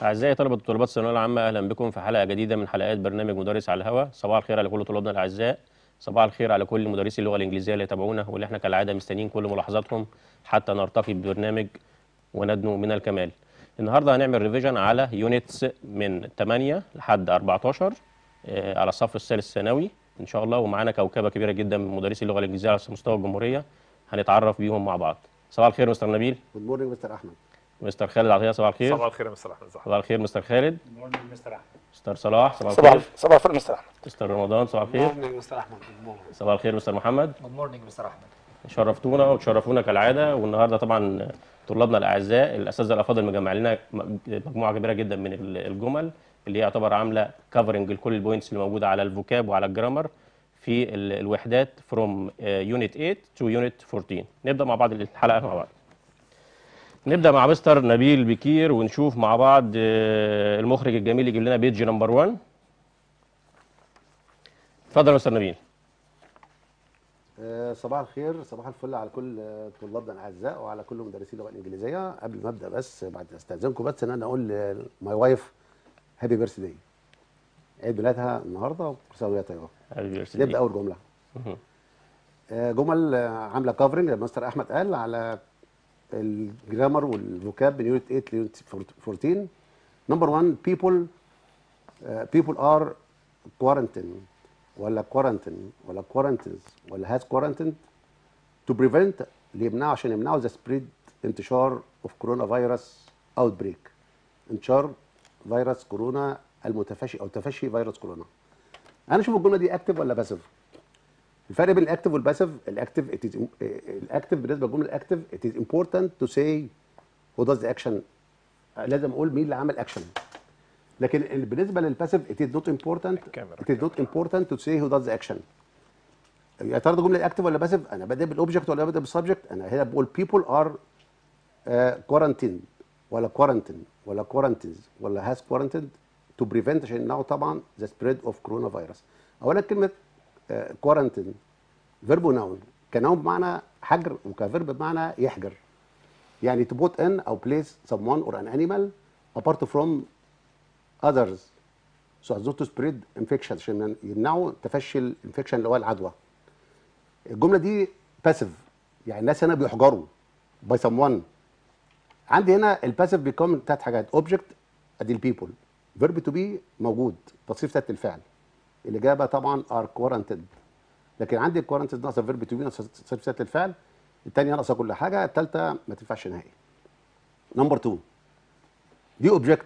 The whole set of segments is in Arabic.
أعزائي طلبة وطالبات الثانوية العامة، أهلا بكم في حلقة جديدة من حلقات برنامج مدرس على الهواء. صباح الخير على كل طلابنا الأعزاء، صباح الخير على كل مدرسي اللغة الإنجليزية اللي يتابعونا واللي احنا كالعادة مستنيين كل ملاحظاتهم حتى نرتقي ببرنامج وندنو من الكمال. النهارده هنعمل ريفيجن على يونتس من 8 لحد 14 على الصف الثالث الثانوي إن شاء الله، ومعانا كوكبة كبيرة جدا من مدرسي اللغة الإنجليزية على مستوى الجمهورية هنتعرف بيهم مع بعض. صباح الخير مستر نبيل. جود مورنينج مستر احمد. مستر خالد عطية صباح الخير. صباح الخير يا مستر احمد. صباح الخير مستر خالد. مورنينج مستر احمد. مستر صلاح صباح صباح الخير. صباح الفل مستر احمد. مستر رمضان صباح الخير. مورنينج مستر احمد. جود مورنينج. صباح الخير مستر محمد. جود مورنينج مستر احمد. شرفتونا وتشرفونا كالعاده. والنهارده طبعا طلابنا الاعزاء الاساتذه الافاضل مجمع لنا مجموعه كبيره جدا من الجمل اللي هي يعتبر عامله كفرنج لكل البوينتس اللي موجوده على الفوكاب وعلى الجرامر في الوحدات فروم يونت 8 تو يونت 14. نبدا مع بعض الحلقه مع بعض. نبدا مع مستر نبيل بكير ونشوف مع بعض المخرج الجميل يجيب لنا بيج نمبر 1. اتفضل يا مستر نبيل. صباح الخير، صباح الفل على كل طلابنا الاعزاء وعلى كل مدرسي اللغه الانجليزيه. قبل ما ابدا بس بعد استاذنكم بس ان انا اقول ماي وايف هابي بيرث داي، عيد ميلادها النهارده وكل سنه وهي طيبه. نبدا اول جمله. جمل عامله كفرنج زي ما مستر احمد قال على الجرامر والفوكاب من يونت 8 ليونت 14. نمبر 1 people are quarantine ولا quarantine ولا quarantines ولا has quarantined to prevent، اللي يمنعوا عشان يمنعوا the spread انتشار of coronavirus outbreak، انتشار فيروس كورونا المتفشي او تفشي فيروس كورونا. انا اشوف الجمله دي اكتف ولا باسيف. الفرق بين الاكتف والباسيف، الاكتف بالنسبه للجمله الاكتف it is important to say who does the action، لازم اقول مين اللي عمل اكشن. لكن بالنسبه للباسيف it is not important to say who does the action. يا ترى دي جمله اكتف ولا باسيف؟ انا بادئ بالاوبجكت ولا بادئ بالسبجكت؟ انا هنا بقول people are quarantined ولا quarantine ولا quarantines ولا has quarantined to prevent عشان يمنعوا طبعا the spread of coronavirus. اولا كلمه quarantine فيرب وناون، كناون بمعنى حجر وكفيرب بمعنى يحجر، يعني to put in او place someone or an animal apart from others so as not to spread infection، عشان يمنعوا تفشي الانفكشن اللي هو العدوى. الجمله دي باسيف، يعني الناس هنا بيحجروا by someone. عندي هنا الباسيف بيكون من 3 حاجات: اوبجكت ادي البيبل، فيرب تو بي موجود تصريف ذات الفعل، الاجابه طبعا ار كوارنتد، لكن عندي الكوارنتد ناقصه فيرب تو بي ناقصه تصريف ذات الفعل، الثانيه ناقصه كل حاجه، الثالثه ما تنفعش نهائي. نمبر 2 دي اوبجكت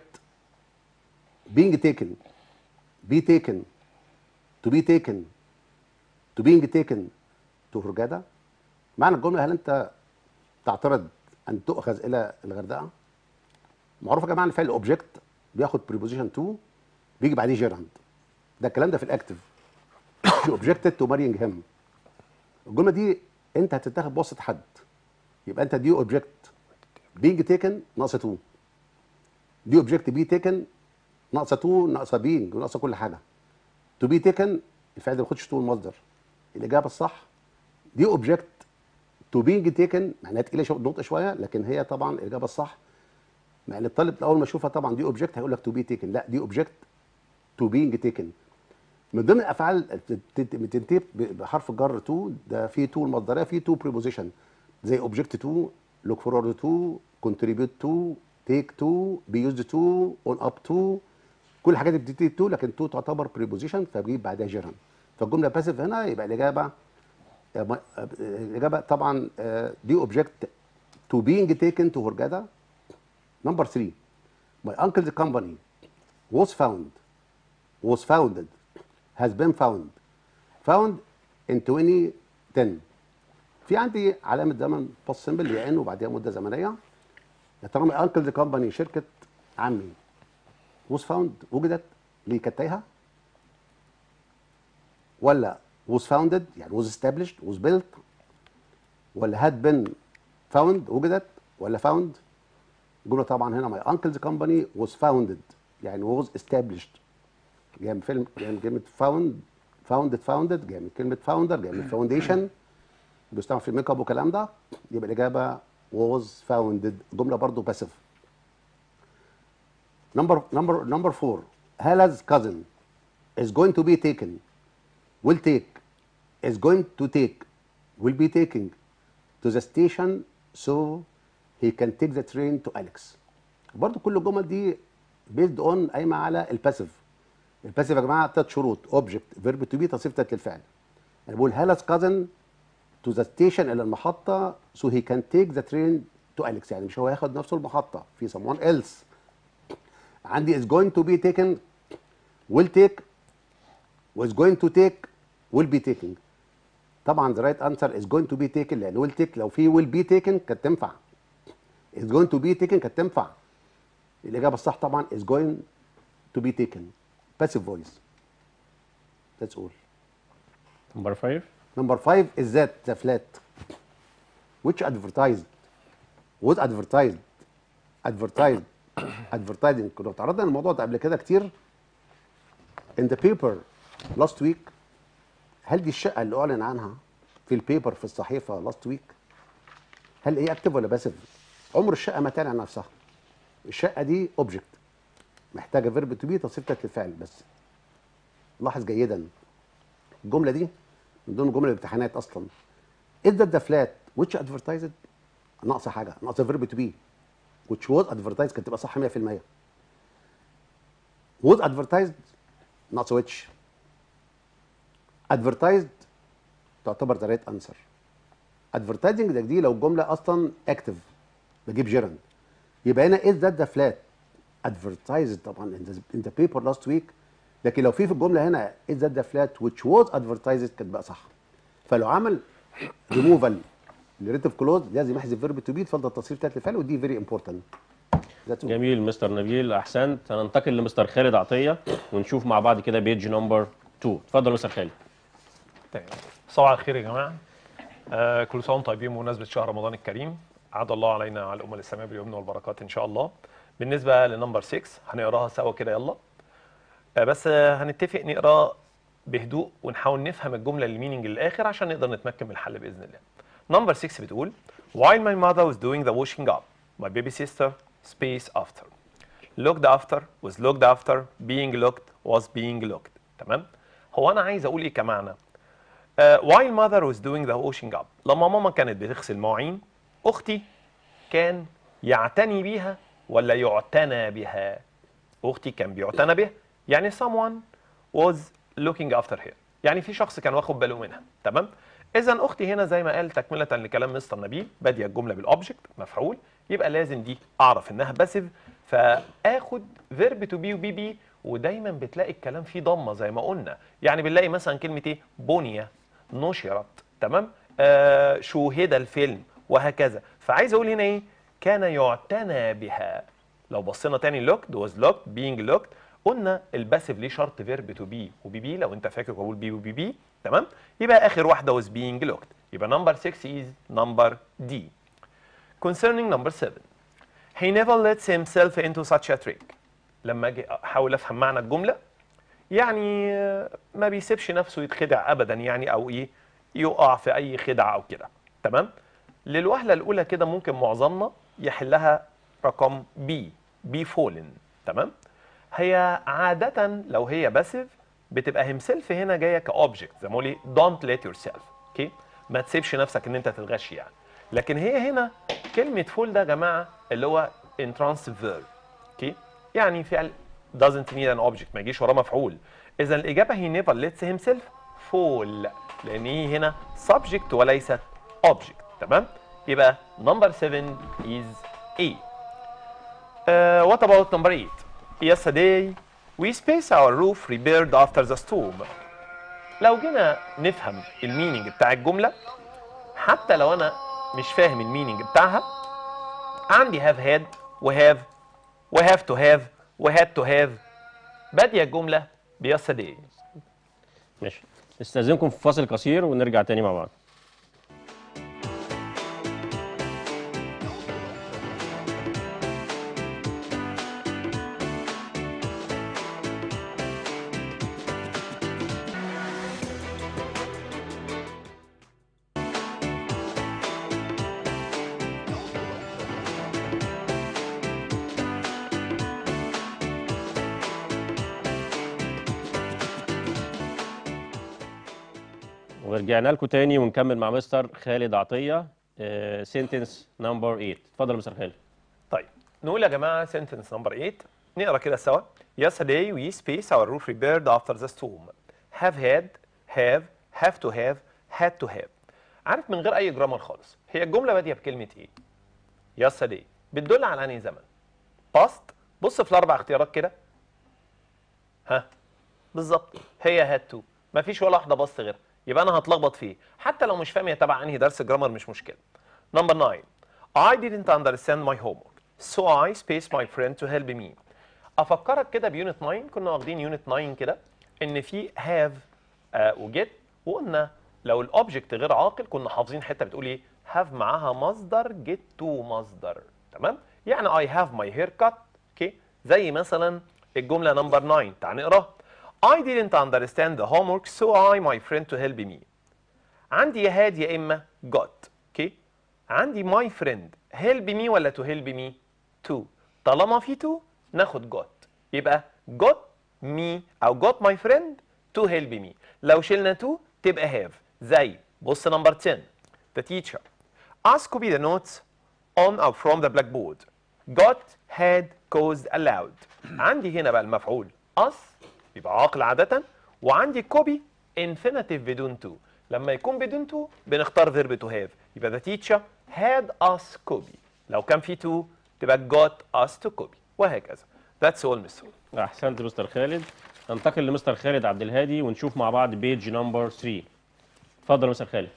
being taken be taken to be taken to being taken to هرجاده. معنى الجمله: هل انت تعترض ان تؤخذ الى الغردقه؟ معروف يا جماعه ان فعل اوبجكت بياخد بريبوزيشن تو بيجي بعديه جيرند، ده الكلام ده في الاكتف. she objected to marrying him. الجمله دي انت هتتاخد بواسطه حد، يبقى انت دي اوبجكت being taken ناقصه تو، دي اوبجكت بي تيكن ناقصه تو ناقصه بينج وناقصه كل حاجه. تو بي تيكن الفعل ما بياخدش تو المصدر، الاجابه الصح دي اوبجكت تو بينج تيكن، معناها تقيله نقطه شويه لكن هي طبعا الاجابه الصح. مع ان الطالب اول ما يشوفها طبعا دي اوبجكت هيقول لك تو بي تيكن، لا دي اوبجكت تو بينج تيكن. من ضمن الافعال بتنتهي بحرف الجر تو، ده في تو المصدريه، في تو بريبوزيشن زي اوبجكت تو، لوك فورورد تو، كونتريبيوت تو، تيك تو، بي يوزد تو، اون اب تو، كل الحاجات دي بتبتدي تو، لكن تو تعتبر بريبوزيشن فبجيب بعدها جيران. فالجمله باسيف هنا يبقى الاجابه طبعا دي اوبجكت تو بينج تيكن تو هرجاده. نمبر 3 my uncle's company was founded has been found in 2010. في عندي علامه زمن باست سمبل يا ان وبعديها مده زمنيه. يا ترى my uncle's company شركه عمي was found وجدت ليه كانت تايهه، ولا was founded يعني was established was built، ولا had been found وجدت، ولا found؟ الجمله طبعا هنا my uncle's company was founded يعني was established، جايه من فيلم، جايه من كلمه founded، جايه من كلمه founder، جايه من foundation، بيستعمل في الميك اب والكلام ده، يبقى الاجابه was founded. الجمله برضو باسيف. Number 4. Hala's cousin is going to be taken, will take, is going to take, will be taking to the station so he can take the train to Alex. برضو كل الجمل دي based on قايمه على الباسيف. الباسيف يا جماعه 3 شروط: object verb to be تصريف ثالث للفعل. انا بقول Hala's cousin to the station الى المحطه so he can take the train to Alex، يعني مش هو هياخد نفسه المحطه، في someone else. عندي is going to be taken، will take، was going to take، will be taking. طبعا the right answer is going to be taken، لان will take لو في will be taken كانت تنفع، is going to be taken كانت تنفع. الاجابه الصح طبعا is going to be taken passive voice. That's all. Number 5. Number 5 is that the flat which advertised was advertising. كنا اتعرضنا للموضوع ده قبل كده كتير. In the paper last week. هل دي الشقة اللي أعلن عنها في البيبر في الصحيفة last week؟ هل هي اكتف ولا باسيف؟ عمر الشقة ما تعلن عن نفسها. الشقة دي اوبجكت محتاجة فيرب تو بي تصريف ثالث للفعل بس. لاحظ جيدا الجملة دي من ضمن جمل الامتحانات أصلا. Is that the flat which advertised؟ ناقصة حاجة، ناقصة فيرب تو بي. which was advertised كانت تبقى صح 100%. was advertised ناقصة which. advertised تعتبر the right answer. advertising ده دي لو الجملة أصلا active بجيب جيرند. يبقى هنا is that the flat advertised طبعا in the paper last week. لكن لو في الجملة هنا is that the flat which was advertised كانت بقى صح. فلو عمل removal لريتيف كلوز لازم يحذف فيرب تو بي تفضل التصريف بتاعت الفعل، ودي فيري امبورتنت. جميل مستر نبيل، احسنت. هننتقل لمستر خالد عطيه ونشوف مع بعض كده بيج نمبر 2. اتفضل مستر خالد. تمام. صباح الخير يا جماعه. كل سنه وانتم طيبين بمناسبه شهر رمضان الكريم. عاد الله علينا وعلى الامه الاسلاميه باليمن والبركات ان شاء الله. بالنسبه لنمبر 6 هنقراها سوا كده يلا. بس هنتفق نقرا بهدوء ونحاول نفهم الجمله الميننج للاخر عشان نقدر نتمكن من الحل باذن الله. نمبر 6 بتقول while my mother was doing the washing up my baby sister space after looked after was looked after being looked was being looked. تمام. هو انا عايز اقول ايه كمعنى while mother was doing the washing up. لما ماما كانت بتغسل مواعين اختي كان يعتني بيها ولا يعتنى بها؟ اختي كان بيعتنى بها، يعني someone was looking after her، يعني في شخص كان واخد باله منها. تمام. اذا اختي هنا زي ما قال تكمله لكلام مستر نبيل باديه الجمله بالاوبجكت مفعول، يبقى لازم دي اعرف انها باسيف، فاخد فيرب تو بي وبي بي. ودايما بتلاقي الكلام فيه ضمه زي ما قلنا، يعني بنلاقي مثلا كلمه ايه؟ بنيه، نشرت، تمام، شوهد الفيلم وهكذا. فعايز اقول هنا ايه؟ كان يعتنى بها. لو بصينا تاني looked was looked being looked، قلنا الباسيف ليه شرط فيرب تو بي وبي بي. لو انت فاكر بقول بي وبي بي، تمام. يبقى اخر واحده was being looked. يبقى نمبر 6 is number D. Concerning number 7 he never lets himself into such a trick. لما اجي احاول افهم معنى الجمله، يعني ما بيسيبش نفسه يتخدع ابدا، يعني او ايه يقع في اي خدعه او كده. تمام. للوهله الاولى كده ممكن معظمنا يحلها رقم بي فولن. تمام. هي عاده لو هي باسيف بتبقى هيمسيلف هنا جايه كاوبجكت، زي ما بقول ايه دونت ليت يور سيلف. اوكي، ما تسيبش نفسك ان انت تتغش يعني. لكن هي هنا كلمه فول ده يا جماعه اللي هو intransitive verb. اوكي، يعني فعل doesn't need an object، ما يجيش وراه مفعول. اذا الاجابه he never lets himself fall، لان هي هنا subject وليست object. تمام. يبقى number 7 is A. What about number 8? Yesterday we spaced our roof repaired after the storm. لو جينا نفهم المينينج بتاع الجمله، حتى لو انا مش فاهم المينينج بتاعها، عندي have had وhave وhave to have وhad to have، باديه الجمله بيسترداي. ماشي، استاذنكم في فاصل قصير ونرجع تاني مع بعض. ورجعنا لكم تاني ونكمل مع مستر خالد عطيه سنتنس نمبر 8. اتفضل يا مستر خالد. طيب نقول يا جماعه sentence number 8 نقرا كده سوا. Yesterday we spaced our roof repaired after the storm. Have had, have to have, had to have. عارف من غير اي جرامر خالص، هي الجمله باديه بكلمه ايه؟ Yesterday بتدل على انهي زمن؟ past. بص في الاربع اختيارات كده. ها بالظبط هي had to، مفيش ولا واحده بص غيرها، يبقى انا هتلخبط فيه حتى لو مش فاهم هي تبع انهي درس جرامر، مش مشكله. Number 9 I didn't understand my homework so I spaced my friend to help me. افكرك كده بيونت 9، كنا واخدين يونت 9 كده ان في have وجيت، وقلنا لو الاوبجكت غير عاقل كنا حافظين حته بتقول ايه؟ have معاها مصدر get to مصدر، تمام؟ يعني I have my haircut، اوكي؟ زي مثلا الجمله نمبر 9 تعال نقراها. I didn't understand the homework so I my friend to help me. عندي يا هاد يا اما got، اوكي؟ عندي my friend help me ولا to help me؟ to. طالما في to ناخد got، يبقى got me او got my friend to help me. لو شلنا to تبقى have. زي بص نمبر 10 the teacher asked copy the notes on or from the blackboard. got had caused allowed. عندي هنا بقى المفعول us يبقى عاقل عادة، وعندي copy infinitive بدون to. لما يكون بدون to بنختار verb to have، يبقى the teacher had us copy. لو كان في to تبقى got us to copy، وهكذا. That's all مستر. احسنت مستر خالد. ننتقل لمستر خالد عبد الهادي ونشوف مع بعض بيج نمبر 3. اتفضل يا مستر خالد.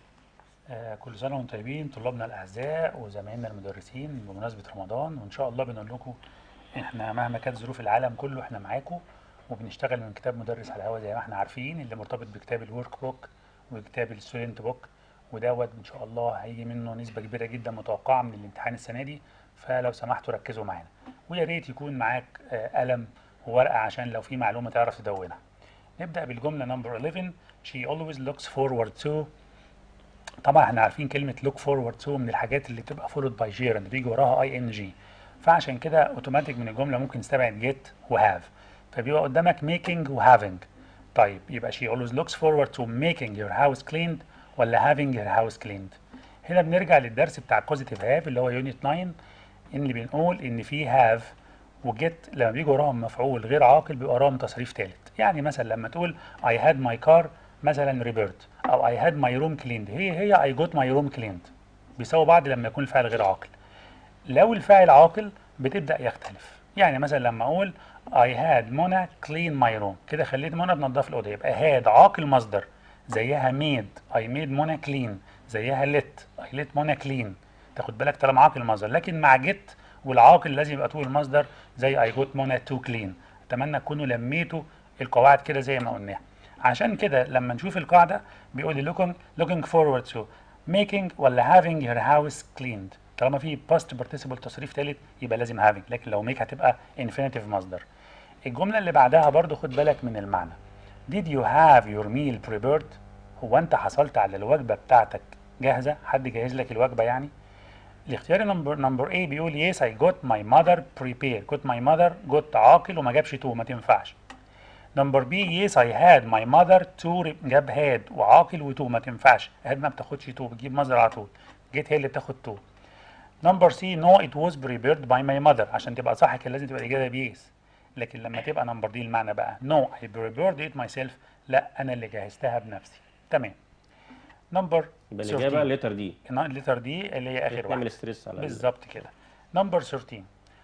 كل سنة وانتم طيبين طلابنا الأعزاء وزمايلنا المدرسين بمناسبة رمضان، وإن شاء الله بنقول لكم إحنا مهما كانت ظروف العالم كله إحنا معاكم، وبنشتغل من كتاب مدرس على الهوا زي ما إحنا عارفين، اللي مرتبط بكتاب الورك بوك وكتاب الستودنت بوك، ودوت إن شاء الله هيجي منه نسبة كبيرة جدا متوقعة من الامتحان السنة دي، فلو سمحتوا ركزوا معانا، ويا ريت يكون معاك قلم وورقة عشان لو في معلومة تعرف تدونها. نبدأ بالجملة نمبر 11. She always looks forward to. طبعا احنا عارفين كلمة look forward to من الحاجات اللي بتبقى followed by gerund بيجي وراها ing، فعشان كده اوتوماتيك من الجملة ممكن نستبعد get و have، فبيبقى قدامك making و having. طيب يبقى she always looks forward to making your house cleaned ولا having her house cleaned. هنا بنرجع للدرس بتاع positive have اللي هو unit 9، اللي بنقول ان في have وجيت لما بيجي وراهم مفعول غير عاقل بيبقى وراهم تصريف ثالث. يعني مثلا لما تقول I had my car مثلا repaired او I had my room cleaned، هي I got my room cleaned، بيساووا بعض لما يكون الفاعل غير عاقل. لو الفاعل عاقل بتبدأ يختلف، يعني مثلا لما اقول I had Mona clean my room، كده خليت منى تنظف الأوضة، يبقى had عاقل مصدر، زيها made I made Mona clean، زيها let I let Mona clean، تاخد بالك طالما عاقل مصدر. لكن مع get والعاقل لازم يبقى طول المصدر زي I got Mona to clean. اتمنى تكونوا لميتوا القواعد كده زي ما قلناها. عشان كده لما نشوف القاعدة بيقول لي looking forward to making ولا having your house cleaned. طالما في past participle تصريف ثالث يبقى لازم having، لكن لو make هتبقى infinitive مصدر. الجملة اللي بعدها برضو خد بالك من المعنى. Did you have your meal prepared؟ هو أنت حصلت على الوجبة بتاعتك جاهزة؟ حد جهز لك الوجبة يعني؟ الاختيار نمبر A بيقول yes I got my mother prepared. got my mother got عاقل وما جابش to، ما تنفعش. نمبر بي yes I had my mother to جاب had وعاقل و to، ما تنفعش. had ما بتاخدش to، بتجيب مصدر على طول. get هي اللي بتاخد to. نمبر سي no it was prepared by my mother، عشان تبقى صح كان لازم تبقى الإجابة yes. لكن لما تبقى نمبر دي المعنى بقى no I prepared it myself، لا أنا اللي جهزتها بنفسي. تمام. نمبر بالإجابة الليتر دي. الليتر دي اللي هي آخر واحدة. نعمل ستريس على بالظبط كده. نمبر 13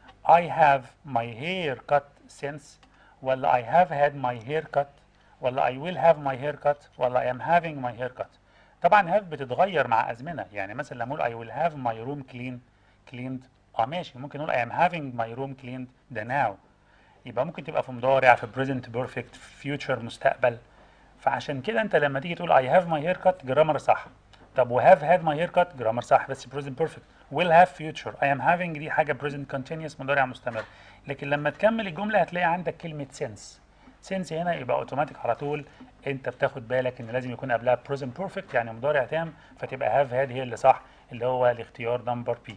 I have my hair cut since ولا I have had my hair cut ولا I will have my hair cut ولا I am having my hair cut. طبعا have بتتغير مع أزمنة، يعني مثلا لما أقول I will have my room cleaned ماشي، ممكن نقول I am having my room cleaned ده now، يبقى ممكن تبقى في مضارع، في present perfect، في future مستقبل. فعشان كده أنت لما تيجي تقول I have my hair cut جرامر صح. طب و have had my hair cut جرامر صح بس present perfect. will have future I am having دي حاجة present continuous مضارع مستمر. لكن لما تكمل الجملة هتلاقي عندك كلمة since هنا يبقى اوتوماتيك على طول انت بتاخد بالك ان لازم يكون قبلها present perfect يعني مضارع تام، فتبقى have had هي اللي صح اللي هو الاختيار نمبر بي.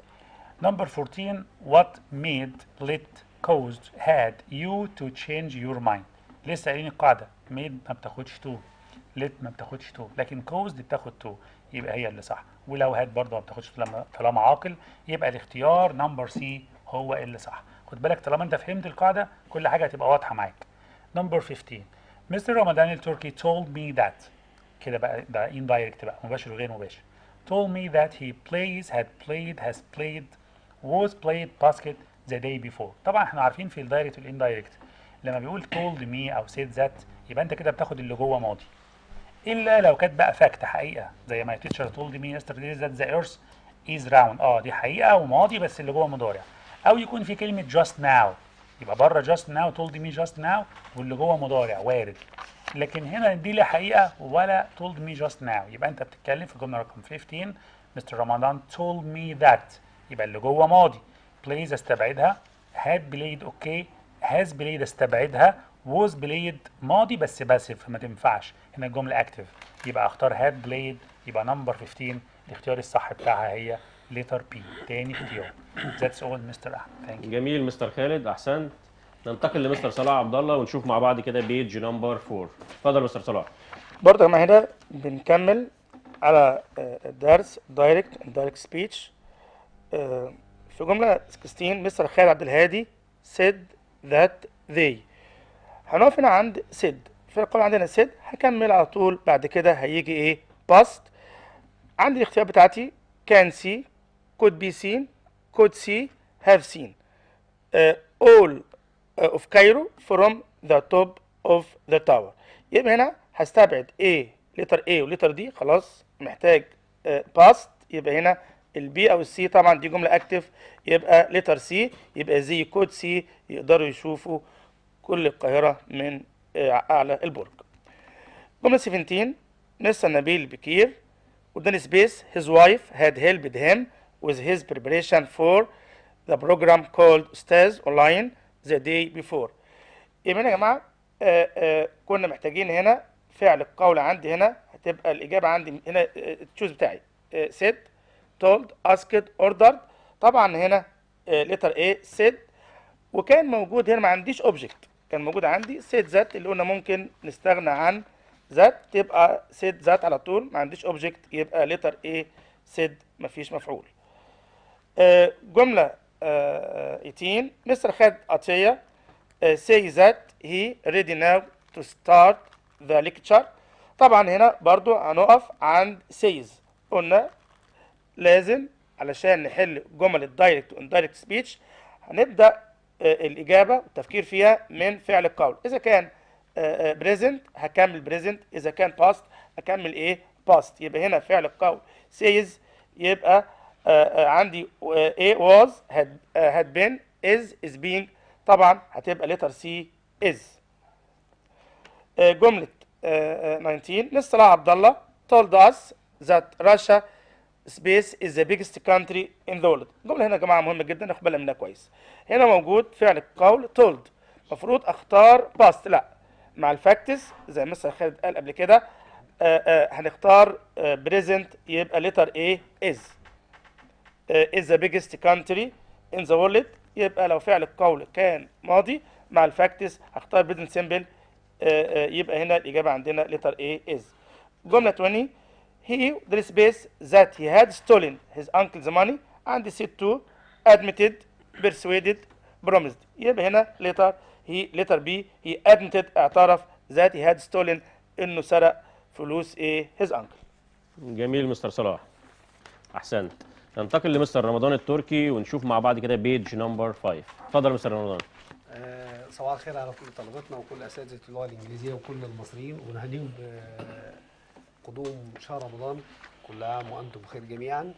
نمبر 14 what made let caused had you to change your mind. لسه قايلين القاعدة made ما بتاخدش to، let ما بتاخدش تو، لكن cause دي بتاخد تو، يبقى هي اللي صح. ولو had برضه ما بتاخدش تو طالما عاقل، يبقى الاختيار نمبر سي هو اللي صح. خد بالك طالما انت فهمت القاعده كل حاجه هتبقى واضحه معاك. نمبر 15 Mr. رمضان التركي told me that، كده بقى ده indirect بقى، مباشر وغير مباشر. told me that he plays had played has played was played basket the day before. طبعا احنا عارفين في الدايركت والاندايركت لما بيقول told me او said that يبقى انت كده بتاخد اللي جوه ماضي، الا لو كانت بقى فاكت حقيقه زي ما teacher told me yesterday that the earth is round، دي حقيقه وماضي بس اللي جوه مضارع. او يكون في كلمه just now يبقى بره just now told me just now واللي جوه مضارع وارد. لكن هنا دي لا حقيقه ولا told me just now، يبقى انت بتتكلم في الجمله رقم 15 مستر رمضان told me that، يبقى اللي جوه ماضي. plays استبعدها، had played اوكي، has played استبعدها، was played ماضي بس باسف ما تنفعش، هنا الجمله اكتف، يبقى اختار had played. يبقى نمبر 15 الاختيار الصح بتاعها هي letter B، تاني اختيار. That's all مستر احمد. ثانك يو. جميل مستر خالد، احسنت. ننتقل لمستر صلاح عبد الله ونشوف مع بعض كده بيج نمبر 4. اتفضل مستر صلاح. برضه يا جماعه هنا بنكمل على درس دايركت سبيتش. في جمله 16 مستر خالد عبد الهادي said that they، هنقف هنا عند said. في القول عندنا said، هكمل على طول بعد كده هيجي ايه past. عندي الاختيار بتاعتي can see could be seen could see have seen all of Cairo from the top of the tower. يبقى هنا هستبعد A لتر A ولتر D، خلاص محتاج past. يبقى هنا البي او السي طبعا دي جمله اكتف، يبقى لتر سي، يبقى زي كود سي يقدروا يشوفوا كل القاهره من اعلى البرج. جمله 17 مستر نبيل بكير قدام سبيس his wife had helped him with his preparation for the program called استاذ online the day before. يبقى هنا يا جماعه كنا محتاجين هنا فعل القول. عندي هنا هتبقى الاجابه عندي هنا التشوز بتاعي said told asked ordered. طبعا هنا letter A said، وكان موجود هنا ما عنديش object، كان موجود عندي said that اللي قلنا ممكن نستغنى عن that تبقى said that على طول، ما عنديش object يبقى letter A said مفيش مفعول. جملة 18 مستر خالد عطية say that he ready now to start the lecture. طبعا هنا برضو هنقف عند says، قلنا لازم علشان نحل جمل الدايركت واندايركت سبيتش هنبدا الاجابه والتفكير فيها من فعل القول. اذا كان بريزنت هكمل بريزنت، اذا كان باست هكمل ايه باست. يبقى هنا فعل القول says، يبقى عندي A was had been is being، طبعا هتبقى letter C is. جمله 19 مستر صلاح عبد الله told us that Russia space is the biggest country in the world. الجمله هنا يا جماعه مهمه جدا ناخد بالنا منها كويس. هنا موجود فعل القول told، المفروض اختار past، لا مع الفاكتس زي ما مستر خالد قال قبل كده هنختار present، يبقى letter A is the biggest country in the world. يبقى لو فعل القول كان ماضي مع الفاكتس هختار present simple، يبقى هنا الاجابه عندنا letter A is. جمله 20 he the space that he had stolen his uncle's money and said to admitted persuaded promised. يبقى هنا letter B he admitted اعترف that he had stolen انه سرق فلوس his uncle. جميل مستر صلاح، احسنت. ننتقل لمستر رمضان التركي ونشوف مع بعض كده بيج نمبر 5. اتفضل مستر رمضان. صباح الخير على كل طلبتنا وكل اساتذه اللغه الانجليزيه وكل المصريين، ونهنيهم بقدوم شهر رمضان. كل عام وانتم بخير جميعا.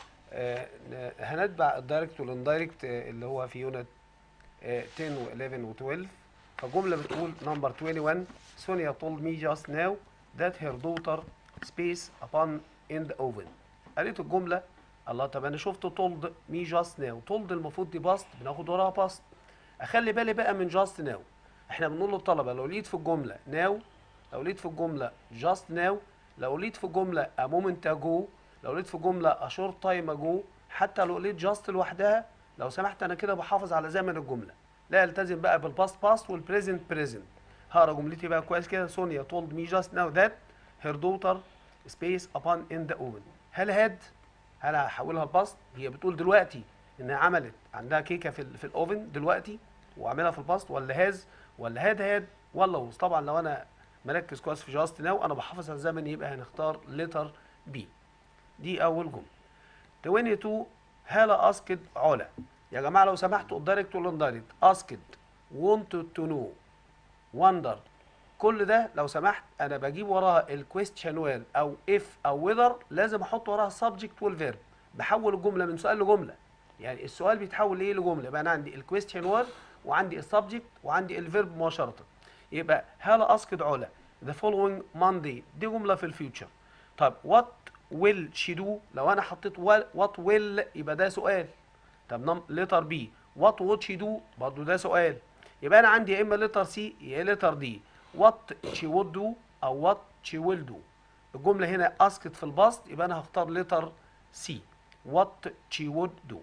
هنتبع الدايركت والاندايركت اللي هو في يونت 10 و11 و12. فالجمله بتقول نمبر 21 سونيا told me just now that her daughter space upon in the oven. قالت الجمله الله، طب انا شفت told me just now، told المفروض دي باست بناخد وراها باست. اخلي بالي بقى من just now، احنا بنقول للطلبه لو لقيت في الجمله now، لو لقيت في الجمله just now، لو لقيت في الجمله a moment ago، لو لقيت في الجمله a short time ago، حتى لو لقيت just لوحدها لو سمحت انا كده بحافظ على زمن الجمله، لا التزم بقى بالباست باست والبريزنت بريزنت. هقرا جملتي بقى كويس كده. سونيا told me just now that her daughter space upon in the oven. هل هحولها الباست؟ هي بتقول دلوقتي انها عملت عندها كيكه في الاوفن دلوقتي واعملها في الباست، ولا هاز ولا هاد ولا وز؟ طبعا لو انا مركز كويس في جاست ناو انا بحافظ على الزمن، يبقى هنختار لتر بي. دي اول جمله. 22 هالة اسكد علا. يا جماعه لو سمحتوا الدايركت والاندايركت، اسكد wanted to know wonder، كل ده لو سمحت انا بجيب وراها الكويستشن وير او اف او وذر، لازم احط وراها السبجكت والفيرب. بحول الجمله من سؤال لجمله، يعني السؤال بيتحول لايه؟ لجمله. يبقى انا عندي الكويستشن وير وعندي السبجكت وعندي الفيرب مباشره. يبقى هالة اسكد علا the following Monday، دي جمله في الفيوتشر. طب what will she do؟ لو انا حطيت what will يبقى ده سؤال. طب لتر بي what would she do برضه ده سؤال. يبقى انا عندي يا اما لتر سي يا لتر دي، what she would do او what she will do. الجمله هنا اسكت في الباست، يبقى انا هختار لتر سي what she would do.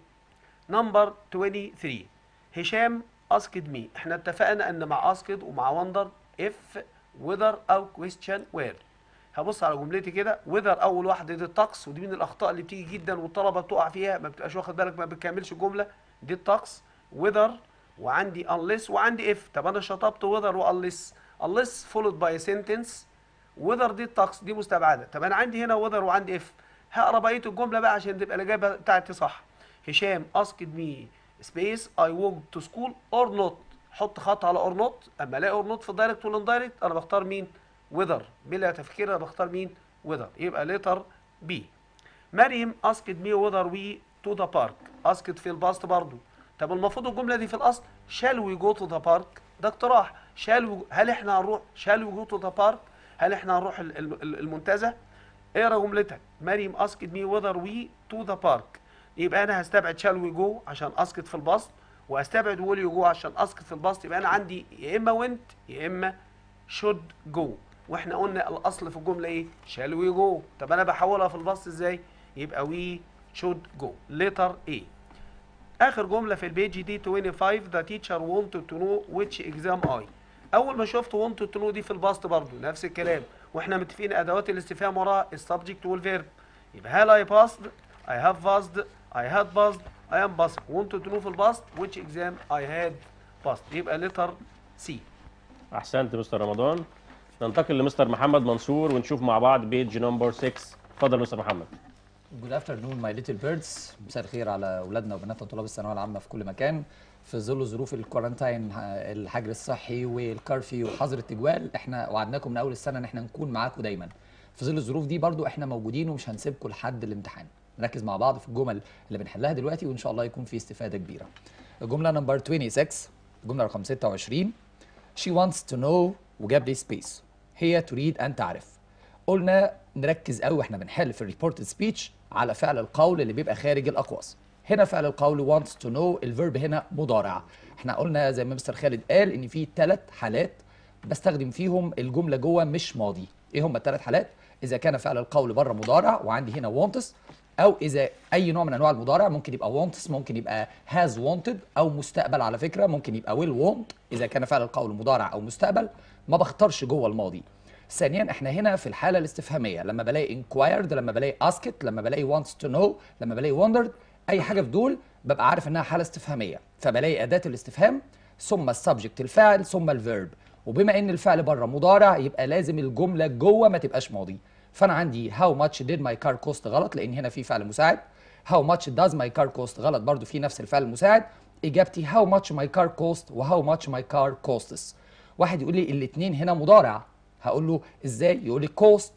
نمبر 23 هشام اسكد مي. احنا اتفقنا ان مع اسكد ومع وندر اف وذر او كويستشن وير. هبص على جملتي كده، وذر اول واحده دي الطقس، ودي من الاخطاء اللي بتيجي جدا والطلبه بتقع فيها، ما بتبقاش واخد بالك، ما بتكملش الجمله. دي الطقس وذر، وعندي unless وعندي if. طب انا شطبت وذر وunless، unless followed by a sentence، وذر دي الطقس دي مستبعده. طب انا عندي هنا وذر وعندي if، هقرا بقيه الجمله بقى عشان تبقى الاجابه بتاعتي صح. هشام اسكد مي سبيس I walked to school or not، حط خط على or not. اما الاقي or not في الدايركت والاندايركت انا بختار مين؟ وذر، بلا تفكير انا بختار مين؟ وذر. يبقى لتر بي. مريم اسكد مي وذر وي تو ذا بارك، اسكد في الباست برضو. طب المفروض الجمله دي في الاصل shall we go to the park، ده اقتراح. هل احنا هنروح shall we go to the park، هل احنا هنروح المنتزه؟ اقرا جملتك، مريم اسكد مي وذر وي تو ذا بارك. يبقى انا هستبعد shall we go عشان اسكت في الباست، وهستبعد will you go عشان اسكت في الباست. يبقى انا عندي يا اما went يا اما should go، واحنا قلنا الاصل في الجمله ايه؟ shall we go. طب انا بحولها في الباست ازاي؟ يبقى we should go. letter A. اخر جمله في البيج دي 25 the teacher wanted to know which exam I. اول ما شفت wanted to know دي في الباست برضو نفس الكلام، واحنا متفقين ادوات الاستفهام وراها السبجكت والفيرب. يبقى هل I passed I have passed I had passed I am passed. wanted to know في الباست which exam I had passed. يبقى letter C. احسنت مستر رمضان. ننتقل لمستر محمد منصور ونشوف مع بعض بيج نمبر 6. اتفضل مستر محمد. Good afternoon my little birds. مساء الخير على اولادنا وبناتنا طلاب الثانويه العامه في كل مكان. في ظل ظروف الكورنتاين، الحجر الصحي والكارفي وحظر التجوال، احنا وعدناكم من اول السنه ان احنا نكون معاكم دايما. في ظل الظروف دي برضو احنا موجودين ومش هنسيبكم لحد الامتحان. نركز مع بعض في الجمل اللي بنحلها دلوقتي وان شاء الله يكون في استفاده كبيره. الجمله نمبر 26، الجمله رقم 26. She wants to know وجاب لي سبيس. هي تريد ان تعرف. قلنا نركز قوي واحنا بنحل في الريبورتد سبيتش على فعل القول اللي بيبقى خارج الاقواس. هنا فعل القول wants to know، الفيرب هنا مضارع. احنا قلنا زي ما مستر خالد قال ان في 3 حالات بستخدم فيهم الجمله جوه مش ماضي. ايه هم ال3 حالات؟ اذا كان فعل القول بره مضارع وعندي هنا wants، او اذا اي نوع من انواع المضارع، ممكن يبقى wants، ممكن يبقى has wanted، او مستقبل على فكره ممكن يبقى will want. اذا كان فعل القول مضارع او مستقبل ما بختارش جوه الماضي. ثانيا احنا هنا في الحاله الاستفهاميه، لما بلاقي inquired، لما بلاقي asked، لما بلاقي wants to know، لما بلاقي wondered، اي حاجه في دول ببقى عارف انها حاله استفهاميه، فبلاقي اداه الاستفهام ثم السبجكت الفاعل ثم الفيرب. وبما ان الفعل بره مضارع يبقى لازم الجمله جوه ما تبقاش ماضي. فانا عندي how much did my car cost غلط لان هنا في فعل مساعد. how much does my car cost غلط برضو في نفس الفعل المساعد. اجابتي how much my car cost و how much my car costs. واحد يقول لي الاثنين هنا مضارع، هقول له ازاي؟ يقول لي cost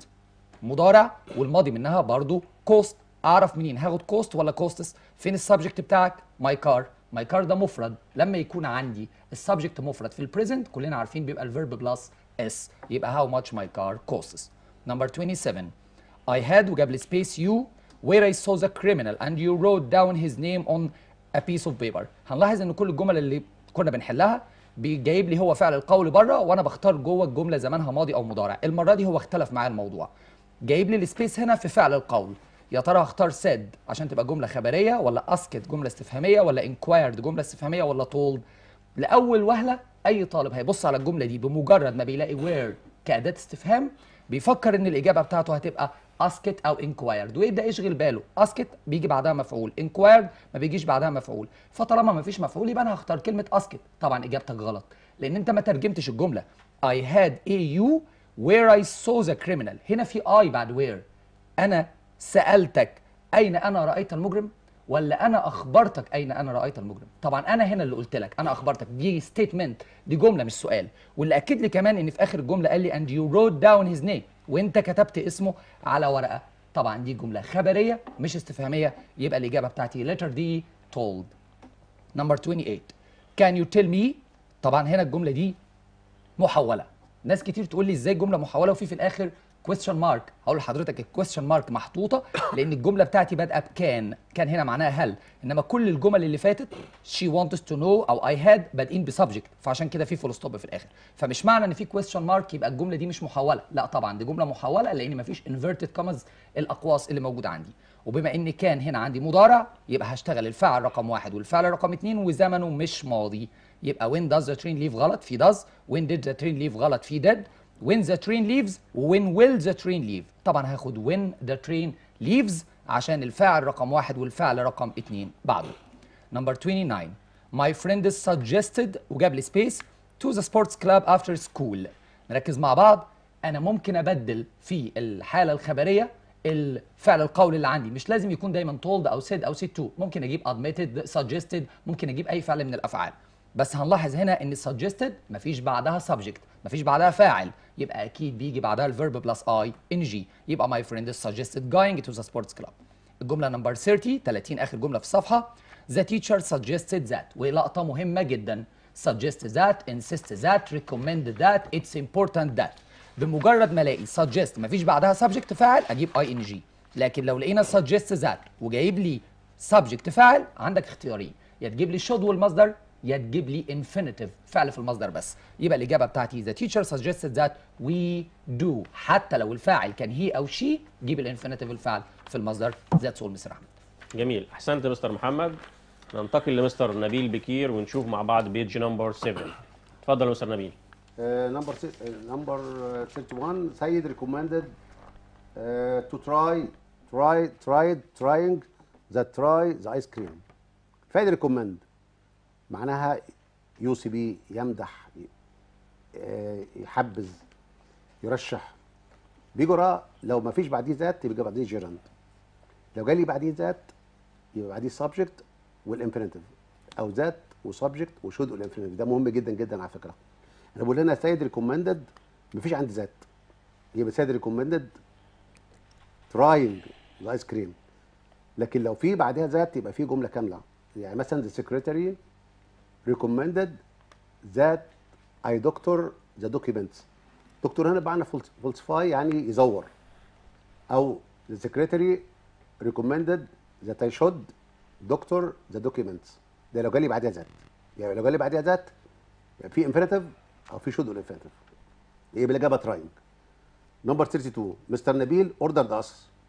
مضارع والماضي منها برضو cost. اعرف منين هاخد cost ولا costs؟ فين السبجكت بتاعك؟ my car. my car ده مفرد، لما يكون عندي السبجكت مفرد في البريزنت كلنا عارفين بيبقى الفيرب بلس اس، يبقى how much my car costs. Number 27. I had وجاب لي space you where I saw the criminal and you wrote down his name on a piece of paper. هنلاحظ ان كل الجمل اللي كنا بنحلها بيجايب لي هو فعل القول بره وانا بختار جوه الجمله زمانها ماضي او مضارع. المره دي هو اختلف معايا الموضوع، جايب لي السبيس هنا في فعل القول. يا ترى هختار said عشان تبقى جمله خبريه، ولا asked جمله استفهاميه، ولا inquired جمله استفهاميه، ولا told؟ لاول وهله اي طالب هيبص على الجمله دي بمجرد ما بيلاقي where كاداه استفهام بيفكر ان الاجابه بتاعته هتبقى اسكت او انكوايرد ويبدا يشغل باله. اسكت بيجي بعدها مفعول، انكوايرد ما بيجيش بعدها مفعول، فطالما ما فيش مفعول يبقى انا هختار كلمه اسكت. طبعا اجابتك غلط لان انت ما ترجمتش الجمله. I had a you where I saw the criminal. هنا في I بعد where. انا سالتك اين انا رايت المجرم ولا انا اخبرتك اين انا رايت المجرم؟ طبعا انا هنا اللي قلت لك، انا اخبرتك، دي ستيتمنت، دي جمله مش سؤال. واللي اكد لي كمان ان في اخر الجمله قال لي and you wrote down his name، وانت كتبت اسمه على ورقه. طبعا دي جمله خبريه مش استفهاميه، يبقى الاجابه بتاعتي letter D told. number 28 can you tell me. طبعا هنا الجمله دي محوله. ناس كتير تقول لي ازاي الجمله محوله وفي الاخر question mark. هقول لحضرتك الكويستشن مارك محطوطه لان الجمله بتاعتي بادئه بكان، كان هنا معناها هل، انما كل الجمل اللي فاتت she wants to know او I had بادئين بسبجكت، فعشان كده في فول ستوب في الاخر. فمش معنى ان في question مارك يبقى الجمله دي مش محوله، لا طبعا دي جمله محوله لان مفيش inverted commas الاقواس اللي موجوده عندي. وبما ان كان هنا عندي مضارع يبقى هشتغل الفاعل رقم 1 والفعل رقم 2 وزمنه مش ماضي. يبقى when does the train leave غلط في does، when did the train leave غلط في did، when the train leaves when will the train leave. طبعا هاخد when the train leaves عشان الفاعل رقم 1 والفعل رقم 2 بعده. number 29 my friend is suggested وجاب لي space to the sports club after school. نركز مع بعض. انا ممكن ابدل في الحاله الخبريه الفعل القولي اللي عندي، مش لازم يكون دايما told او said او said to، ممكن اجيب admitted suggested، ممكن اجيب اي فعل من الافعال. بس هنلاحظ هنا ان suggested مفيش بعدها subject، مفيش بعدها فاعل، يبقى اكيد بيجي بعدها الفيرب بلس اي ان جي. يبقى my friend is suggested going to the sports club. الجمله نمبر 30 اخر جمله في الصفحه the teacher suggested that، ولقطه مهمه جدا suggest that insist that recommend that it's important that. بمجرد ما الاقي suggest مفيش بعدها subject فاعل اجيب اي ان جي، لكن لو لقينا suggest that وجايب لي subject فاعل عندك اختيارين، يا تجيب لي should والمصدر يا تجيب لي infinitive فعل في المصدر بس. يبقى الاجابه بتاعتي the teacher suggested that we do، حتى لو الفاعل كان he او she جيب الانفينيتيف الفعل في المصدر. that's all مستر احمد. جميل، احسنت مستر محمد. ننتقل لمستر نبيل بكير ونشوف مع بعض بيج نمبر 7. اتفضل يا مستر نبيل. نمبر 31 سيد recommended to trying the ice cream. فايد recommend معناها يوصي بيه، يمدح، يحبذ، يرشح. بيجي وراه لو ما فيش بعديه ذات يبقى بعديه جيرند، لو جالي بعديه ذات يبقى بعديه سبجكت والانفينيتيف، او ذات وسبجكت وشود والانفينيتيف. ده مهم جدا جدا على فكره. انا بقول لنا سيد ريكومندد مفيش عندي ذات، يبقى سيد ريكومندد تراينج الايس كريم. لكن لو في بعدها ذات يبقى في جمله كامله. يعني مثلا the secretary recommended that I doctor the documents. دكتور هنا بمعنى falsify يعني يزور، او the secretary recommended that I should doctor the documents. ده لو جالي بعدها ذات. يعني لو جالي بعدها ذات في infinitive او في should والانفينيتيف، يبقى الاجابه تراينج. نمبر 32 مستر نبيل ordered us.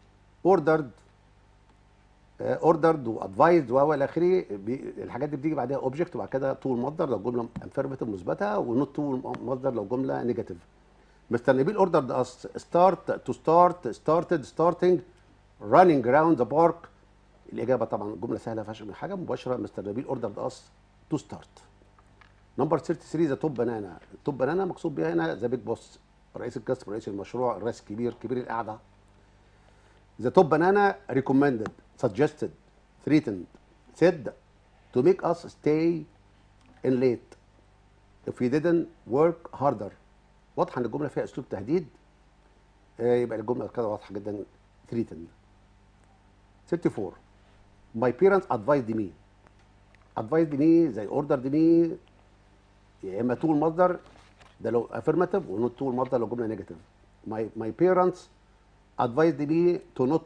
ordered وادفايزد والى اخره. الحاجات دي بتيجي بعدها اوبجكت وبعد كده طول مصدر لو جمله افيرماتيف مثبته، ونوت طول مصدر لو جمله نيجاتيف. مستر نبيل ordered us started starting running around the park. الاجابه طبعا جمله سهله ما فيهاش حاجه مباشره. مستر نبيل ordered us to start. نمبر 33 ذا توب بنانا. التوب بنانا مقصود بيها هنا ذا بيج بوس، رئيس القسم، رئيس المشروع، الرئيس الكبير، كبير القعده. ذا توب بنانا recommended suggested threatened said to make us stay in late if we didn't work harder. واضحه ان الجمله فيها اسلوب تهديد، يبقى الجمله كده واضحه جدا. threatened. 34 my parents advised me زي ordered me، يا اما طول مصدر ده لو affirmative ونوت طول مصدر لو جمله نيجاتيف. my parents advised me to not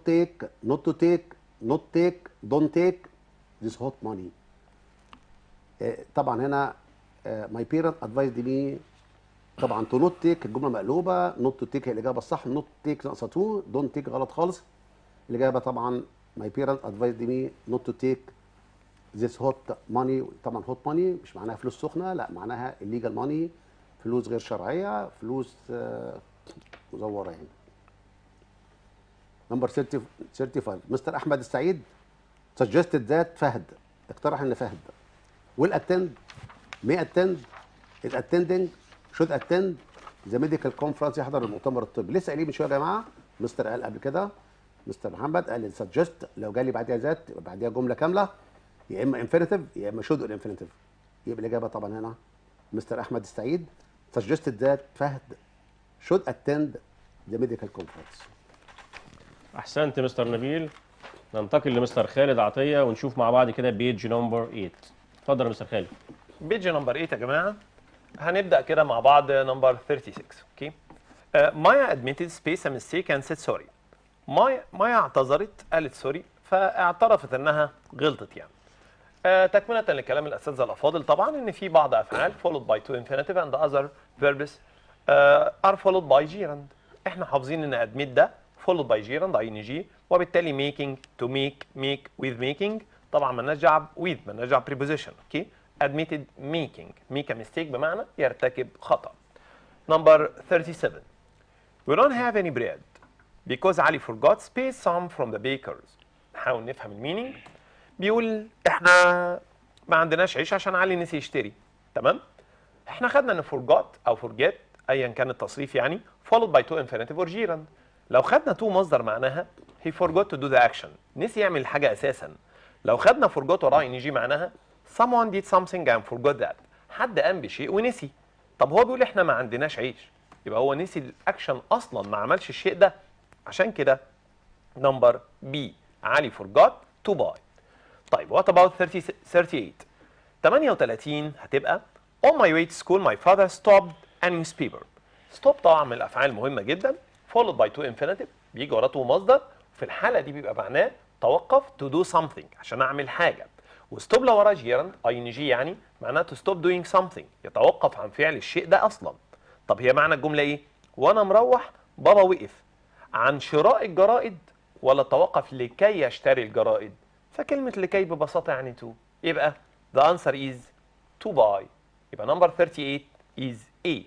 take don't take this hot money. طبعا هنا my parents advised me طبعا to not take الجمله مقلوبه، not to take هي الاجابه الصح، not take ناقصه to، don't take غلط خالص. الاجابه طبعا my parents advised me not to take this hot money. طبعا hot money مش معناها فلوس سخنه، لا معناها illegal money، فلوس غير شرعيه، فلوس مزورين. نمبر 35 مستر احمد السعيد suggested that فهد اقترح ان فهد will attend may attend is attending should attend the medical conference يحضر المؤتمر الطبي. لسه قايلين من شويه يا جماعه، مستر قال قبل كده، مستر محمد قال suggest لو جالي بعديها ذات يبقى بعديها جمله كامله يا اما infinitive يا اما should or infinitive. يبقى الاجابه طبعا هنا مستر احمد السعيد suggested that فهد should attend the medical conference. احسنت مستر نبيل. ننتقل لمستر خالد عطيه ونشوف مع بعض كده بيج نمبر 8. اتفضل يا مستر خالد. بيج نمبر 8 يا جماعه. هنبدا كده مع بعض نمبر 36. اوكي. مايا admitted space a mistake and said sorry. مايا اعتذرت، قالت سوري، فاعترفت انها غلطت يعني. تكمله لكلام الاساتذه الافاضل طبعا ان في بعض افعال followed by to infinitive and other verbs are followed by gerund. احنا حافظين ان admit ده followed by gerund ing، وبالتالي making to make with making طبعا مالناش دعوه with، مالناش دعوه preposition. اوكي. admitted make a mistake بمعنى يرتكب خطأ. Number 37 we don't have any bread because Ali forgot space some from the bakers. نحاول نفهم المينينج. بيقول احنا ما عندناش عيش عشان علي نسي يشتري. تمام؟ احنا خدنا ان forgot او forget ايا كان التصريف يعني followed by to infinitive or gerund. لو خدنا to مصدر معناها he forgot to do the action، نسي يعمل الحاجه اساسا. لو خدنا forgot وراء ing معناها someone did something and forgot that، حد قام بشيء ونسي. طب هو بيقول احنا ما عندناش عيش، يبقى هو نسي الاكشن اصلا، ما عملش الشيء ده. عشان كده نمبر بي علي forgot to buy. طيب what about 38 هتبقى on my way to school my father stopped a newspaper. stop طبعا من الافعال المهمه جدا followed by to infinitive بيجي وراه to مصدر، في الحاله دي بيبقى معناه توقف to do something عشان اعمل حاجه. وستوب لو وراه جيرند ing يعني معناه to stop doing something يتوقف عن فعل الشيء ده اصلا. طب هي معنى الجمله ايه؟ وانا مروح بابا وقف عن شراء الجرائد ولا توقف لكي يشتري الجرائد؟ فكلمه لكي ببساطه يعني to، يبقى the answer is to buy. يبقى number 38 is A.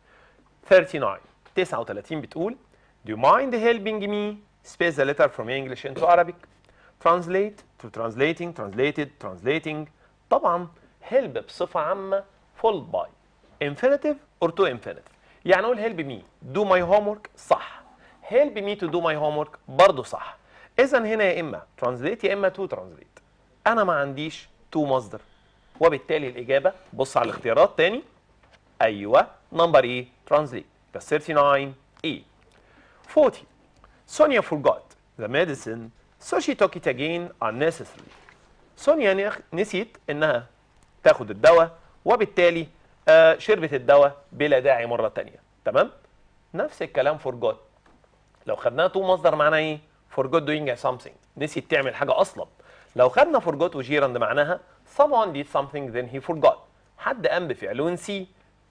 39 بتقول do you mind helping me space the letter from English into Arabic. translate to translating translated translating. طبعا help بصفة عامة followed by infinitive or to infinitive. يعني اقول help me do my homework صح، help me to do my homework برضه صح. اذا هنا يا اما translate يا اما to translate. انا ما عنديش to مصدر، وبالتالي الاجابة بص على الاختيارات تاني. ايوه نمبر ايه translate. بس 39 E. 40 Sonia forgot the medicine so she took it again unnecessarily. سونيا نسيت انها تاخد الدواء، وبالتالي شربت الدواء بلا داعي مرة تانية. تمام؟ نفس الكلام forgot. لو خدناها تو مصدر معناها ايه؟ forgot doing something، نسيت تعمل حاجة أصلا. لو خدنا forgot وجيرند معناها someone did something then he forgot، حد قام بفعل ونسي.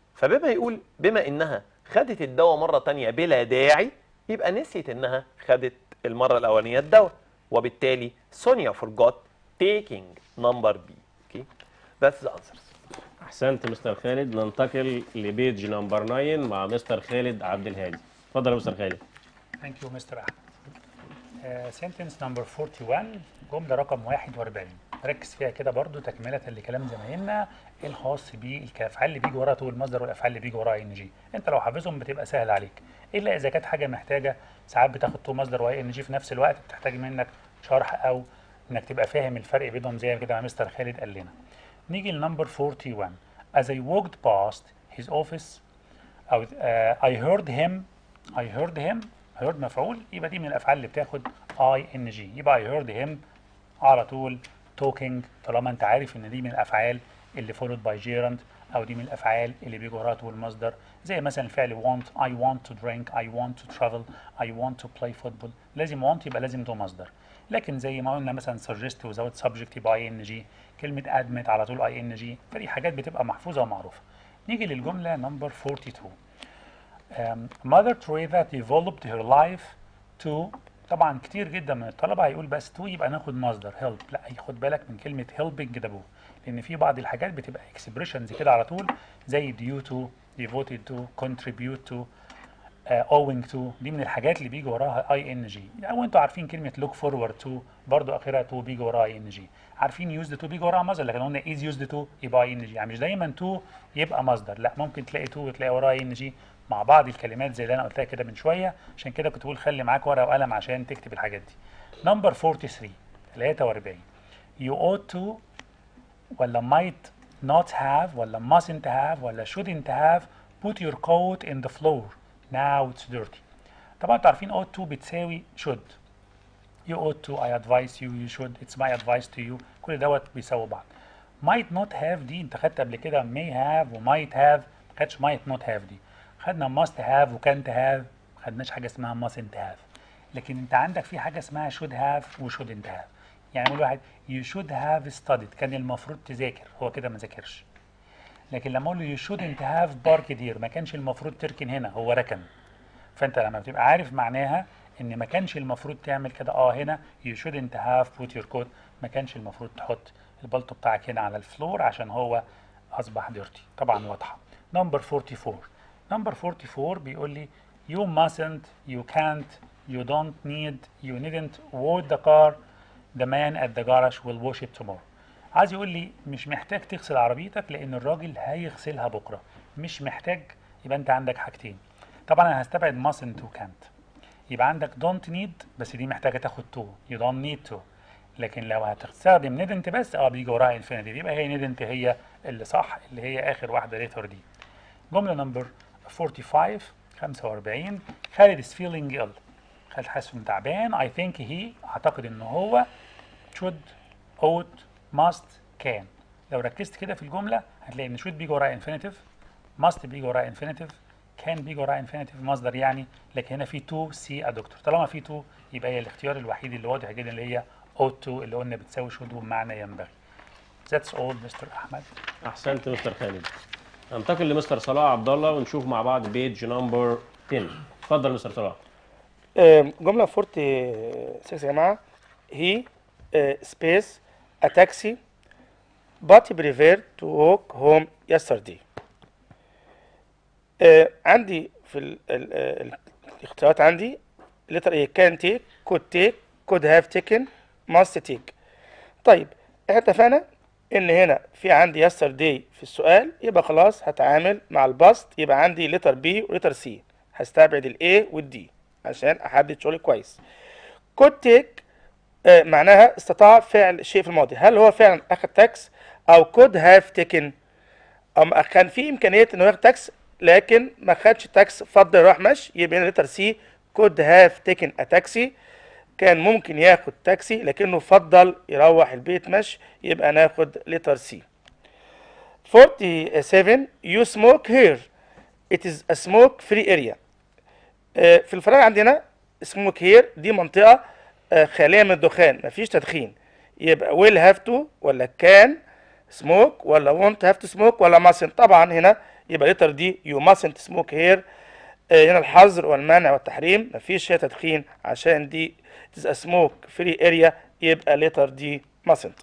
بما انها خدت الدواء مرة تانية بلا داعي، يبقى نسيت انها خدت المرة الأولانية الدواء، وبالتالي سونيا forgot taking number B. Okay, that's the answers. احسنت مستر خالد. ننتقل لبيج نمبر 9 مع مستر خالد عبد الهادي. اتفضل يا مستر خالد. ثانك يو مستر احمد. سنتنس نمبر 41 جمله رقم 41 ركز فيها كده برضو تكمله لكلام زمايلنا الخاص بالافعال اللي بيجي وراها تو المصدر والافعال اللي بيجي وراها ان جي. انت لو حافظهم بتبقى سهل عليك، الا اذا كانت حاجه محتاجه ساعات بتاخد تو مصدر واي ان جي في نفس الوقت، بتحتاج منك شرح او انك تبقى فاهم الفرق بينهم زي كده ما مستر خالد قال لنا. نيجي لنمبر 41 as I walked past his office أو I heard him مفعول، يبقى دي من الافعال اللي بتاخد ing، يبقى I heard him على طول talking طالما انت عارف ان دي من الافعال اللي followed by gerund، او دي من الافعال اللي بيجي وراها تو المصدر، زي مثلا الفعل want I want to drink I want to travel I want to play football. لازم want يبقى لازم تو مصدر، لكن زي ما قلنا مثلا suggest وزود subject يبقى ing، كلمة admit على طول ing، فدي حاجات بتبقى محفوظة ومعروفة. نيجي للجملة نمبر 42 Mother Teresa developed her life to. طبعا كتير جدا من الطلبة هيقول بس to يبقى ناخد مصدر help، لا خد بالك من كلمة helping ده بو، لأن في بعض الحاجات بتبقى expressions كده على طول زي due to devoted to contribute to owing to دي من الحاجات اللي بيجي وراها اي ان جي، او انتوا عارفين كلمه look forward to برضو اخرها to بيجي وراها اي ان جي، عارفين used to بيجي وراها مصدر، لكن قلنا is used to يبقى اي ان جي، يعني مش دايما to يبقى مصدر، لا ممكن تلاقي to وتلاقي وراها اي ان جي مع بعض الكلمات زي اللي انا قلتها كده من شويه، عشان كده كنت بقول خلي معاك ورقه وقلم عشان تكتب الحاجات دي. نمبر 43 you ought to ولا might not have ولا mustn't have ولا shouldn't have put your coat in the floor now it's dirty. طبعا انتوا عارفين ought to بتساوي should. You ought to, I advise you, you should, it's my advice to you. كل دوت بيساوي بعض. might not have دي انت خدت قبل كده may have و might have، ما خدتش might not have دي. خدنا must have و can't have، ما خدناش حاجة اسمها mustn't have. لكن انت عندك في حاجة اسمها should have و shouldn't have. يعني يقول واحد you should have studied، كان المفروض تذاكر، هو كده ما ذاكرش. لكن لما اقول له you shouldn't have parked here، ما كانش المفروض تركن هنا، هو ركن. فانت لما بتبقى عارف معناها ان ما كانش المفروض تعمل كده، هنا you shouldn't have put your coat، ما كانش المفروض تحط البلطو بتاعك هنا على الفلور عشان هو اصبح dirty. طبعا واضحه. نمبر 44 بيقول لي you mustn't, you can't, you don't need, you needn't wash the car, the man at the garage will wash it tomorrow. عايز يقول لي مش محتاج تغسل عربيتك لان الراجل هيغسلها بكره، مش محتاج. يبقى انت عندك حاجتين، طبعا انا هستبعد mustn't و can't، يبقى عندك don't need بس دي محتاجه تاخد to، you don't need to. لكن لو هتستخدم didn't بس بيجي وراها infinitive، يبقى هي didn't هي اللي صح، اللي هي اخر واحده letter دي. جمله نمبر 45 خالد is feeling ill، خالد حاسس انه تعبان. I think he، اعتقد انه هو should ought must can. لو ركزت كده في الجمله هتلاقي ان should بيجي وراها infinitive، must بيجي وراها infinitive، كان بيجي وراها infinitive مصدر يعني، لكن هنا في to see a doctor. طالما في to يبقى هي الاختيار الوحيد اللي واضح جدا اللي هي ought to اللي قلنا بتساوي should بمعنى ينبغي. That's all مستر احمد. احسنت مستر خالد. ننتقل لمستر صلاح عبد الله ونشوف مع بعض بيج نمبر 10. اتفضل مستر صلاح. جملة 46 يا جماعة. he space a taxi but he preferred to walk home yesterday. عندي في الاختيارات عندي letter A can take, could take, could have taken, must take. طيب احنا اتفقنا ان هنا في عندي yesterday في السؤال، يبقى خلاص هتعامل مع الباست، يبقى عندي letter B و letter C، هستبعد ال A وال D عشان احدد شغلي كويس. could take معناها استطاع فعل شيء في الماضي، هل هو فعلا اخذ تاكس؟ او could have taken، او كان في امكانيه انه ياخد تاكس لكن ما خدش تاكس، فضل يروح مشي، يبقى هنا letter C could have taken a taxi، كان ممكن ياخد تاكسي لكنه فضل يروح البيت مشي، يبقى ناخد letter C. 47 you smoke here it is a smoke free area. في الفراغ عندنا smoke here دي منطقة خالية من الدخان، مفيش تدخين، يبقى will have to ولا can smoke ولا won't have to smoke ولا mustn't. طبعا هنا يبقى letter D you mustn't smoke here. هنا الحظر والمنع والتحريم، مفيش هي تدخين عشان دي it is a smoke free area، يبقى letter D mustn't.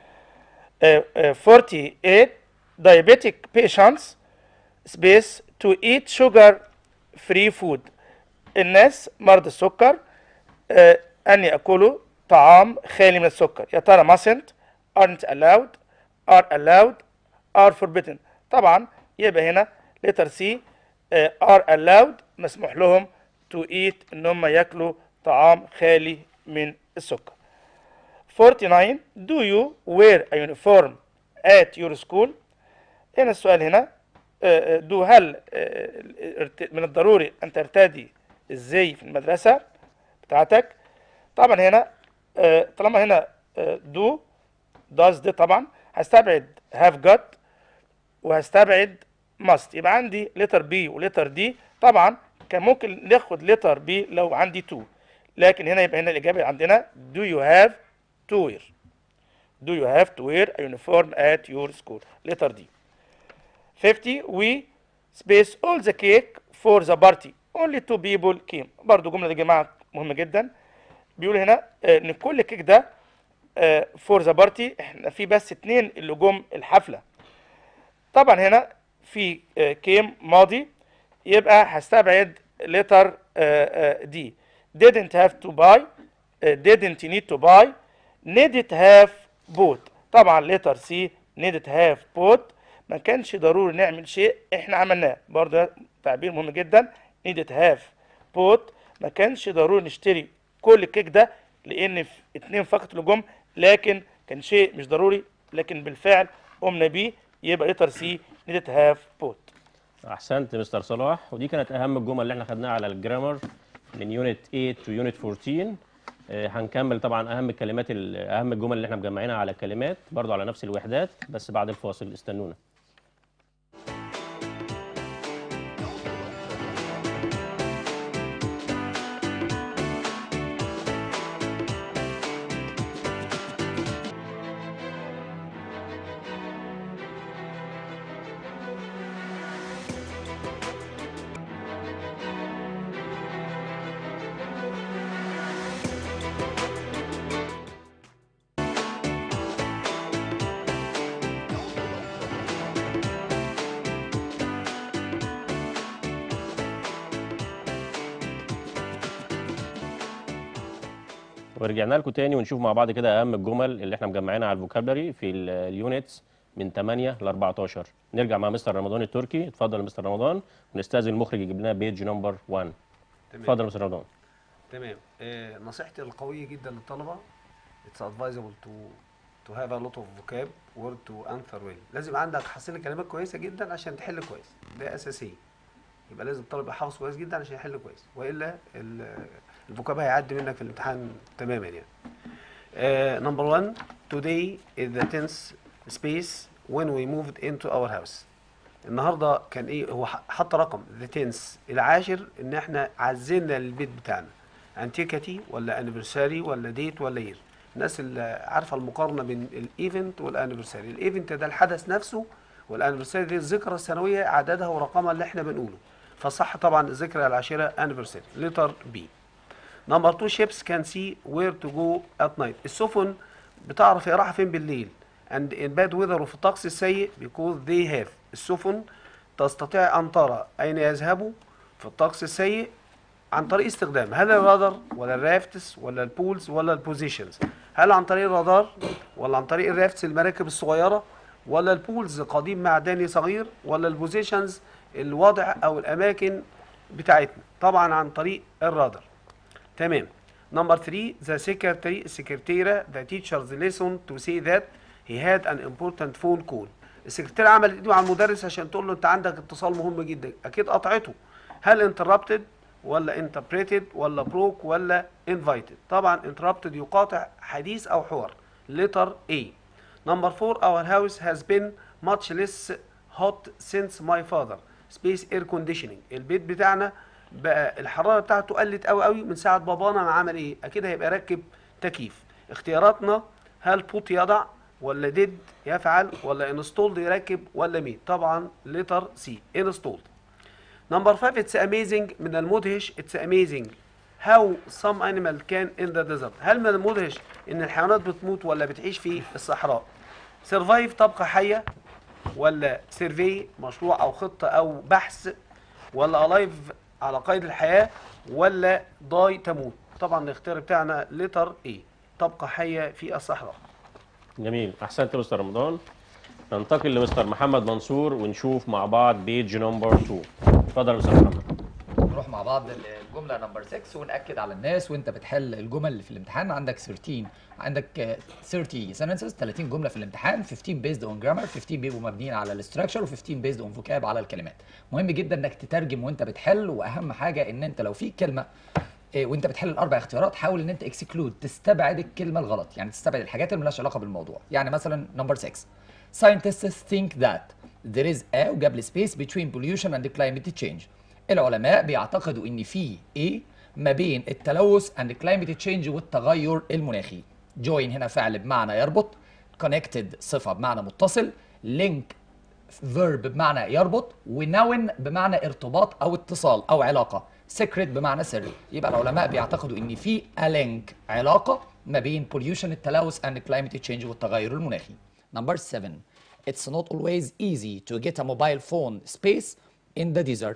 48 diabetic patients space to eat sugar free food. الناس مرضى السكر أن يأكلوا طعام خالي من السكر. يا ترى mustn't، aren't allowed، are allowed، are forbidden. طبعا يبقى هنا letter C are allowed، مسموح لهم to eat ان هم ياكلوا طعام خالي من السكر. 49 do you wear a uniform at your school. هنا السؤال هنا do هل من الضروري ان ترتدي الزي في المدرسة بتاعتك؟ طبعا هنا طالما هنا do does دي طبعا هستبعد have got وهستبعد must، يبقى عندي letter B و letter D. طبعا كان ممكن ناخد letter B لو عندي to، لكن هنا يبقى هنا الإجابة عندنا do you have to wear. Do you have to wear a uniform at your school? letter D. 50 we space all the cake for the party only 2 people came. برضو جملة دي يا جماعة مهمة جدا، بيقول هنا ان كل كيك ده for the party احنا في بس 2 اللي جم الحفلة. طبعا هنا في came ماضي، يبقى هستبعد letter D didn't have to buy didn't need to buy needed have bought. طبعا letter C needed have bought ما كانش ضروري نعمل شيء احنا عملناه، برضه تعبير مهم جدا. needed have bought ما كانش ضروري نشتري كل الكيك ده لان في 2 فقط اللي جم، لكن كان شيء مش ضروري لكن بالفعل قمنا بيه، يبقى letter C needed have bought. احسنت مستر صلاح، ودي كانت اهم الجمل اللي احنا خدناها على الجرامر من يونت 8 تو يونت 14. هنكمل طبعا اهم الكلمات اهم الجمل اللي احنا مجمعينها على الكلمات برضو على نفس الوحدات بس بعد الفاصل، استنونا. ورجعنا لكم تاني ونشوف مع بعض كده اهم الجمل اللي احنا مجمعينها على الفوكابلري في اليونتس من 8 ل 14. نرجع مع مستر رمضان التركي. اتفضل يا مستر رمضان، ونستاذن المخرج يجيب لنا بيج نمبر 1. اتفضل يا مستر رمضان. تمام. نصيحتي القويه جدا للطلبه it's advisable to have a lot of vocab word to answer well. لازم عندك حصيله كلمات كويسه جدا عشان تحل كويس، ده اساسيه. يبقى لازم الطالب يبقى حافظ كويس جدا عشان يحل كويس، والا الفوكاب هيعدي منك في الامتحان تماما يعني. Number 1 today is the tenth space when we moved into our house. النهارده كان ايه؟ هو حط رقم the tenth العاشر ان احنا عزلنا البيت بتاعنا. انتيكتي ولا انيفرساري ولا ديت ولا يير. الناس اللي عارفه المقارنه بين الايفنت والانيفرساري، الايفنت ده الحدث نفسه والانيفرساري دي الذكرى السنويه عددها ورقمها اللي احنا بنقوله. فصح طبعا الذكرى العاشره انيفرساري. لتر بي. نمبر 2 ships can see where to go at night. السفن بتعرف هي رايحه فين بالليل. and in bad weather وفي الطقس السيء because they have. السفن تستطيع ان ترى اين يذهبوا في الطقس السيء عن طريق استخدام هل الرادار ولا الرافتس ولا البولز ولا البوزيشنز. هل عن طريق الرادار ولا عن طريق الرافتس المراكب الصغيره ولا البولز قضيب معدني صغير ولا البوزيشنز الوضع او الاماكن بتاعتنا. طبعا عن طريق الرادار. تمام. نمبر 3 the secretary السكرتيره the teacher's lesson to say that he had an important phone call. السكرتيره عملت ايده على المدرس عشان تقول له انت عندك اتصال مهم جدا، اكيد قطعته. هل interrupted ولا interpreted ولا broke ولا invited؟ طبعا interrupted يقاطع حديث او حوار. letter A. Number 4 our house has been much less hot since my father. space air conditioning. البيت بتاعنا بقى الحراره بتاعته قلت قوي قوي من ساعه بابانا ما عمل ايه؟ اكيد هيبقى ركب تكييف. اختياراتنا هل بوت يضع ولا ديد يفعل ولا انستولد يركب ولا ميد؟ طبعا لتر سي انستولد. نمبر 5 اتس اميزنج من المدهش اتس اميزنج هاو سم انيمال كان ان ذا ديزرت. هل من المدهش ان الحيوانات بتموت ولا بتعيش في الصحراء؟ سرفايف تبقى حيه ولا سيرفي مشروع او خطه او بحث ولا الايف على قيد الحياه ولا داي تموت؟ طبعا الاختيار بتاعنا لتر اي تبقى حيه في الصحراء. جميل، احسنت يا مستر رمضان. ننتقل لمستر محمد منصور ونشوف مع بعض بيج نمبر 2. اتفضل يا مستر محمد. نروح مع بعض الجمله نمبر 6 ونأكد على الناس وانت بتحل الجمل اللي في الامتحان. عندك 30 sentences 30 جمله في الامتحان. 15 based on grammar 15 بيبقوا مبنيين على الاستراكشر و15 based on vocab على الكلمات. مهم جدا انك تترجم وانت بتحل، واهم حاجه ان انت لو في كلمه وانت بتحل الاربع اختيارات حاول ان انت اكسكلود تستبعد الكلمه الغلط، يعني تستبعد الحاجات اللي مالهاش علاقه بالموضوع. يعني مثلا نمبر 6 scientists think that there is a وجاب لي سبيس between pollution and climate change. العلماء بيعتقدوا ان في ايه ما بين التلوث and climate change والتغير المناخي. join هنا فعل بمعنى يربط، connected صفه بمعنى متصل، link verb بمعنى يربط، ونون بمعنى ارتباط او اتصال او علاقه، secret بمعنى سر. يبقى العلماء بيعتقدوا ان في a link علاقه ما بين pollution التلوث and climate change والتغير المناخي. Number 7 it's not always easy to get a mobile phone space in the desert.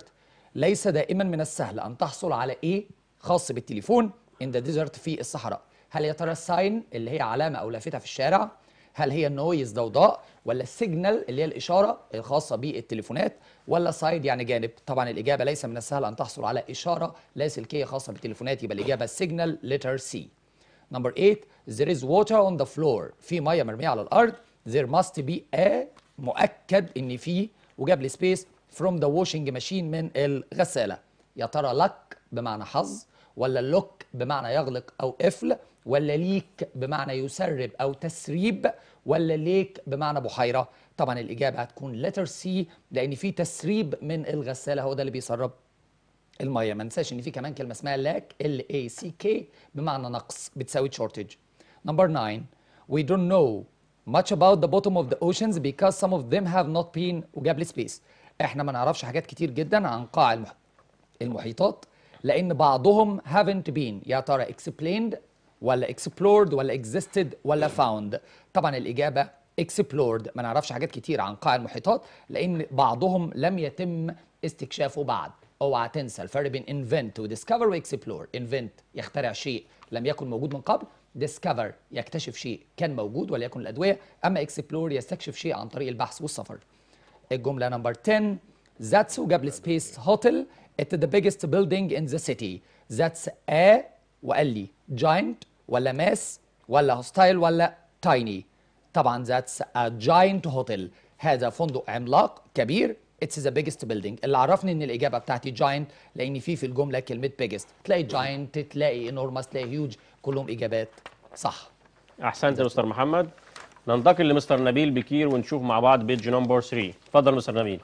ليس دائما من السهل أن تحصل على إيه خاص بالتليفون in the desert في الصحراء. هل يا ترى الساين اللي هي علامة أو لافتة في الشارع؟ هل هي النويز ضوضاء؟ ولا السيجنال اللي هي الإشارة الخاصة بالتليفونات؟ ولا سايد يعني جانب؟ طبعا الإجابة ليس من السهل أن تحصل على إشارة لاسلكية خاصة بالتليفونات، يبقى الإجابة السيجنال letter C. Number 8 there is water on the floor. في مية مرمية على الأرض. There must be a مؤكد إن في وجاب لي سبيس from the washing machine من الغسالة. يا ترى luck بمعنى حظ، ولا look بمعنى يغلق أو قفل، ولا ليك بمعنى يسرب أو تسريب، ولا ليك بمعنى بحيرة؟ طبعا الإجابة هتكون letter C لأن في تسريب من الغسالة، هو ده اللي بيسرب المية. ما ننساش إن في كمان كلمة اسمها lack LACK بمعنى نقص بتساوي shortage. Number 9 we don't know much about the bottom of the oceans because some of them have not been وجاب لي سبيس. احنا ما نعرفش حاجات كتير جدا عن قاع المحيطات لأن بعضهم haven't been. يا ترى explained ولا explored ولا existed ولا found؟ طبعا الإجابة explored. ما نعرفش حاجات كتير عن قاع المحيطات لأن بعضهم لم يتم استكشافه بعد. اوعى تنسى الفرق بين invent و discover و explore. invent يخترع شيء لم يكن موجود من قبل. discover يكتشف شيء كان موجود وليكن الأدوية. أما explore يستكشف شيء عن طريق البحث والسفر. الجملة نمبر 10 that's وجاب لي سبيس hotel it's the biggest building in the city. that's a وقال لي giant ولا mass ولا hostile ولا tiny؟ طبعا that's a giant hotel. هذا فندق عملاق كبير. it's the biggest building. اللي عرفني ان الاجابه بتاعتي giant لان في الجمله كلمه biggest. تلاقي giant تلاقي enormous تلاقي huge كلهم اجابات صح. احسنت يا مستر محمد. ننتقل لمستر نبيل بكير ونشوف مع بعض بيج نمبر 3. اتفضل مستر نبيل.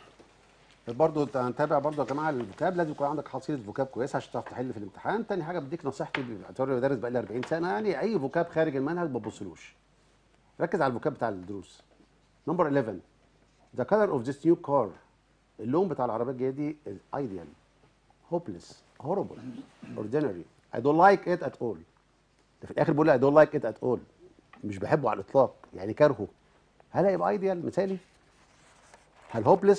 برضه هنتابع برضه يا جماعه الفوكاب. لازم يكون عندك حصيله فوكاب كويسه عشان تعرف تحل في الامتحان. تاني حاجه بديك نصيحتي باعتباري بدرس بقالي 40 سنه، يعني اي فوكاب خارج المنهج ما تبصلوش، ركز على الفوكاب بتاع الدروس. نمبر 11 the color of this new car. اللون بتاع العربيه الجديده دي is ideal hopeless horrible ordinary I don't like it at all. ده في الاخر بيقول لي I don't like it at all، مش بحبه على الاطلاق يعني كارهه. هل هيبقى ideal مثالي؟ هل hopeless؟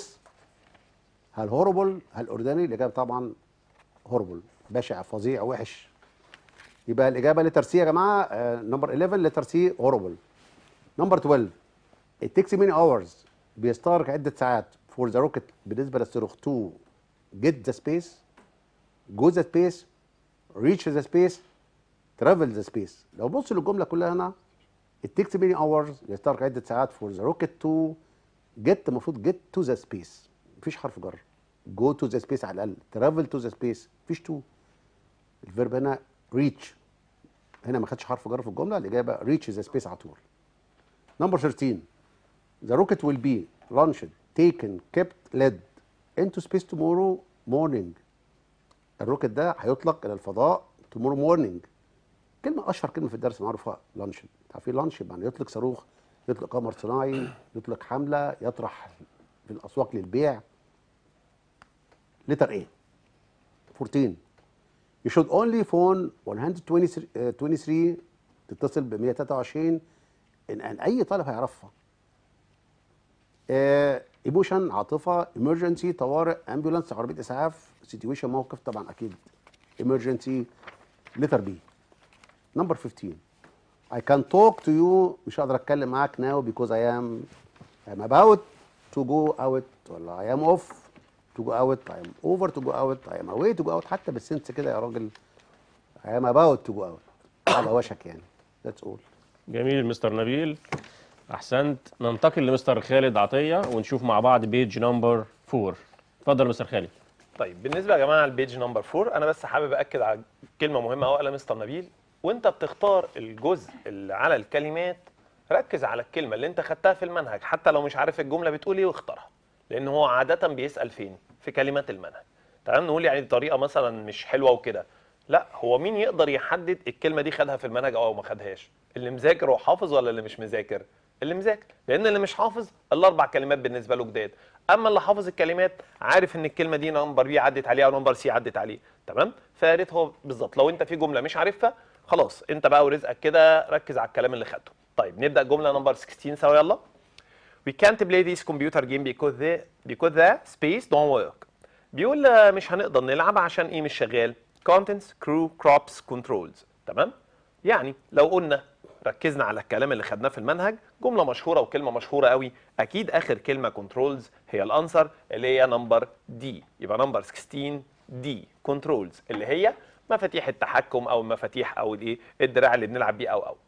هل هوربل؟ هل اوردينري؟ الاجابه طبعا هوربل، بشع فظيع وحش. يبقى الاجابه لتر سي يا جماعه. نمبر 11 لتر سي هوربل. نمبر 12 it takes many hours. بيستغرق عده ساعات for the rocket بالنسبه للصاروخ to get the space go the space reach the space travel the space. لو بص للجمله كلها هنا it takes many hours يستغرق عده ساعات for the rocket to get، المفروض get to the space، مفيش حرف جر. جو تو ذا سبيس على الاقل، ترافل تو ذا سبيس مفيش تو. الفيرب هنا ريتش، هنا ما خدش حرف جر في الجمله، الاجابه ريتش ذا سبيس على طول. نمبر 13 ذا روكيت ويل بي لانشد تيكن كيبت ليد انتو سبيس تومورو مورنينج. الروكيت ده هيطلق الى الفضاء تومورو مورنينج. كلمه اشهر كلمه في الدرس معروفه لانشد. عارفين لانش يعني يطلق صاروخ، يطلق قمر صناعي، يطلق حمله، يطرح في الاسواق للبيع. لتر A 14 you should only phone 123 تتصل ب 123 ان اي طالب هيعرفها. ايموشن عاطفه، emergency طوارئ، ambulance عربيه اسعاف، situation موقف طبعا اكيد emergency. لتر B نمبر 15 I can talk to you مش هقدر اتكلم معاك now because I am about to go out ولا I am off to go out I am over to go out I am away to go out. حتى بالسنس كده يا راجل I am about to go out على وشك يعني. that's all. جميل مستر نبيل، احسنت. ننتقل لمستر خالد عطيه ونشوف مع بعض بيج نمبر 4. اتفضل مستر خالد. طيب بالنسبه يا جماعه البيج نمبر 4 انا بس حابب اكد على كلمه مهمه قوي قالها مستر نبيل. وانت بتختار الجزء اللي على الكلمات ركز على الكلمه اللي انت خدتها في المنهج، حتى لو مش عارف الجمله بتقول ايه واختارها، لان هو عاده بيسال فين؟ في كلمات المنهج. تمام؟ نقول يعني بطريقه مثلا مش حلوه وكده، لا، هو مين يقدر يحدد الكلمه دي خدها في المنهج او ما خدهاش؟ اللي مذاكر وحافظ ولا اللي مش مذاكر؟ اللي مذاكر، لان اللي مش حافظ الاربع كلمات بالنسبه له جداد، اما اللي حافظ الكلمات عارف ان الكلمه دي نمبر بي عدت عليه او نمبر سي عدت عليه. تمام؟ فيا ريت هو بالظبط لو انت في جمله مش عارفها خلاص انت بقى ورزقك كده ركز على الكلام اللي خدته. طيب نبدا الجمله نمبر 16 سوا يلا. We can't play this computer game because the space don't work. بيقول مش هنقدر نلعب عشان ايه مش شغال؟ contents crew crops controls. تمام؟ يعني لو قلنا ركزنا على الكلام اللي خدناه في المنهج، جمله مشهوره وكلمه مشهوره قوي، اكيد اخر كلمه كنترولز هي الانسر اللي هي نمبر دي. يبقى نمبر 16 دي كنترولز اللي هي مفاتيح التحكم او المفاتيح او الايه الدراع اللي بنلعب بيه او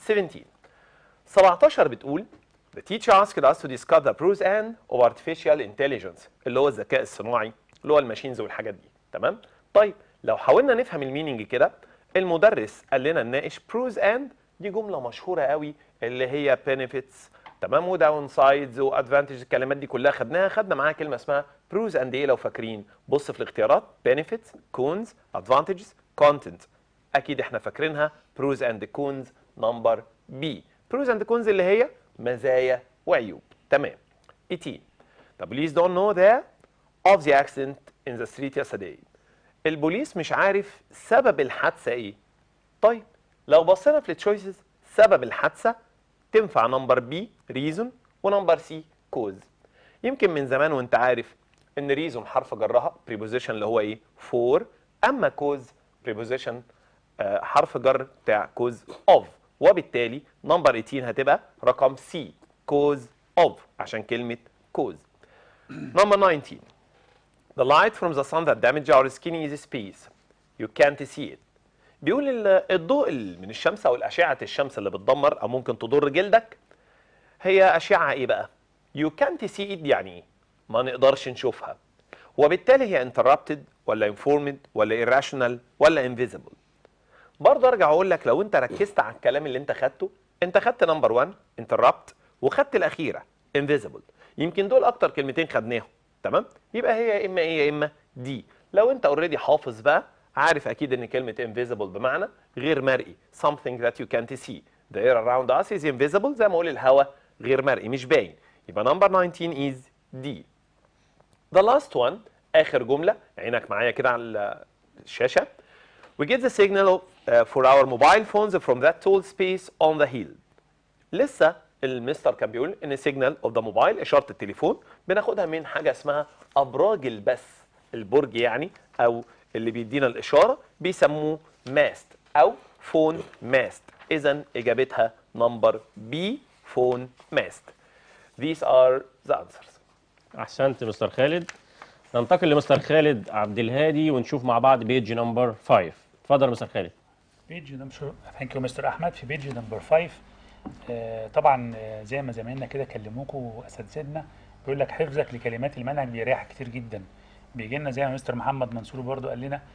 17 بتقول The teacher asked us to discuss the pros and of artificial intelligence اللي هو الذكاء الصناعي اللي هو الماشينز والحاجات دي. تمام؟ طيب لو حاولنا نفهم الميننج كده، المدرس قال لنا نناقش pros and، دي جمله مشهوره قوي اللي هي benefits. تمام؟ وداون سايدز وادفانتج، الكلمات دي كلها خدناها، خدنا معاها كلمه اسمها pros and ايه لو فاكرين. بص في الاختيارات benefits cons advantages content، اكيد احنا فاكرينها pros and cons نمبر بي. pros and cons اللي هي مزايا وعيوب. تمام. 18 The police don't know the of the accident in the street yesterday. البوليس مش عارف سبب الحادثه ايه. طيب لو بصينا في التشويسز، سبب الحادثه تنفع نمبر بي reason ونمبر سي cause. يمكن من زمان وانت عارف ان reason حرف جرها preposition اللي هو ايه for، اما cause preposition حرف جر بتاع cause of، وبالتالي نمبر 18 هتبقى رقم سي cause of عشان كلمه cause. نمبر 19 The light from the sun that damage our skin is space. You can't see it. بيقول الضوء من الشمس او الاشعه الشمس اللي بتدمر او ممكن تضر جلدك هي اشعه ايه بقى؟ You can't see it يعني ايه؟ ما نقدرش نشوفها. وبالتالي هي interrupted ولا informed ولا irrational ولا invisible. برضه ارجع اقول لك لو انت ركزت على الكلام اللي انت خدته، انت خدت نمبر 1 interrupt وخدت الاخيره invisible. يمكن دول اكتر كلمتين خدناهم. تمام؟ يبقى هي يا اما ايه يا اما دي. لو انت اوريدي حافظ بقى عارف اكيد ان كلمه invisible بمعنى غير مرئي something that you can't see. The air around us is invisible، زي ما اقول الهواء غير مرئي مش باين. يبقى نمبر 19 is D. The last one اخر جمله، عينك معايا كده على الشاشه. We get the signal for our mobile phones from that tall space on the hill. لسه المستر كان بيقول ان سيجنال اوف ذا موبايل اشاره التليفون بناخدها من حاجه اسمها ابراج البث. البرج يعني او اللي بيدينا الاشاره بيسموه ماست او فون ماست. اذا اجابتها نمبر بي فون ماست. These are the answers. احسنت مستر خالد. ننتقل لمستر خالد عبد الهادي ونشوف مع بعض بيج نمبر 5. اتفضل مستر خالد. بيج نمبر، ثانك يو مستر احمد. في بيج نمبر 5 طبعا زي ما زمايلنا كده كلموكوا اساتذتنا، بيقول لك حفظك لكلمات المنهج بيريحك كتير جدا. بيجي لنا زي ما مستر محمد منصور برضو قال لنا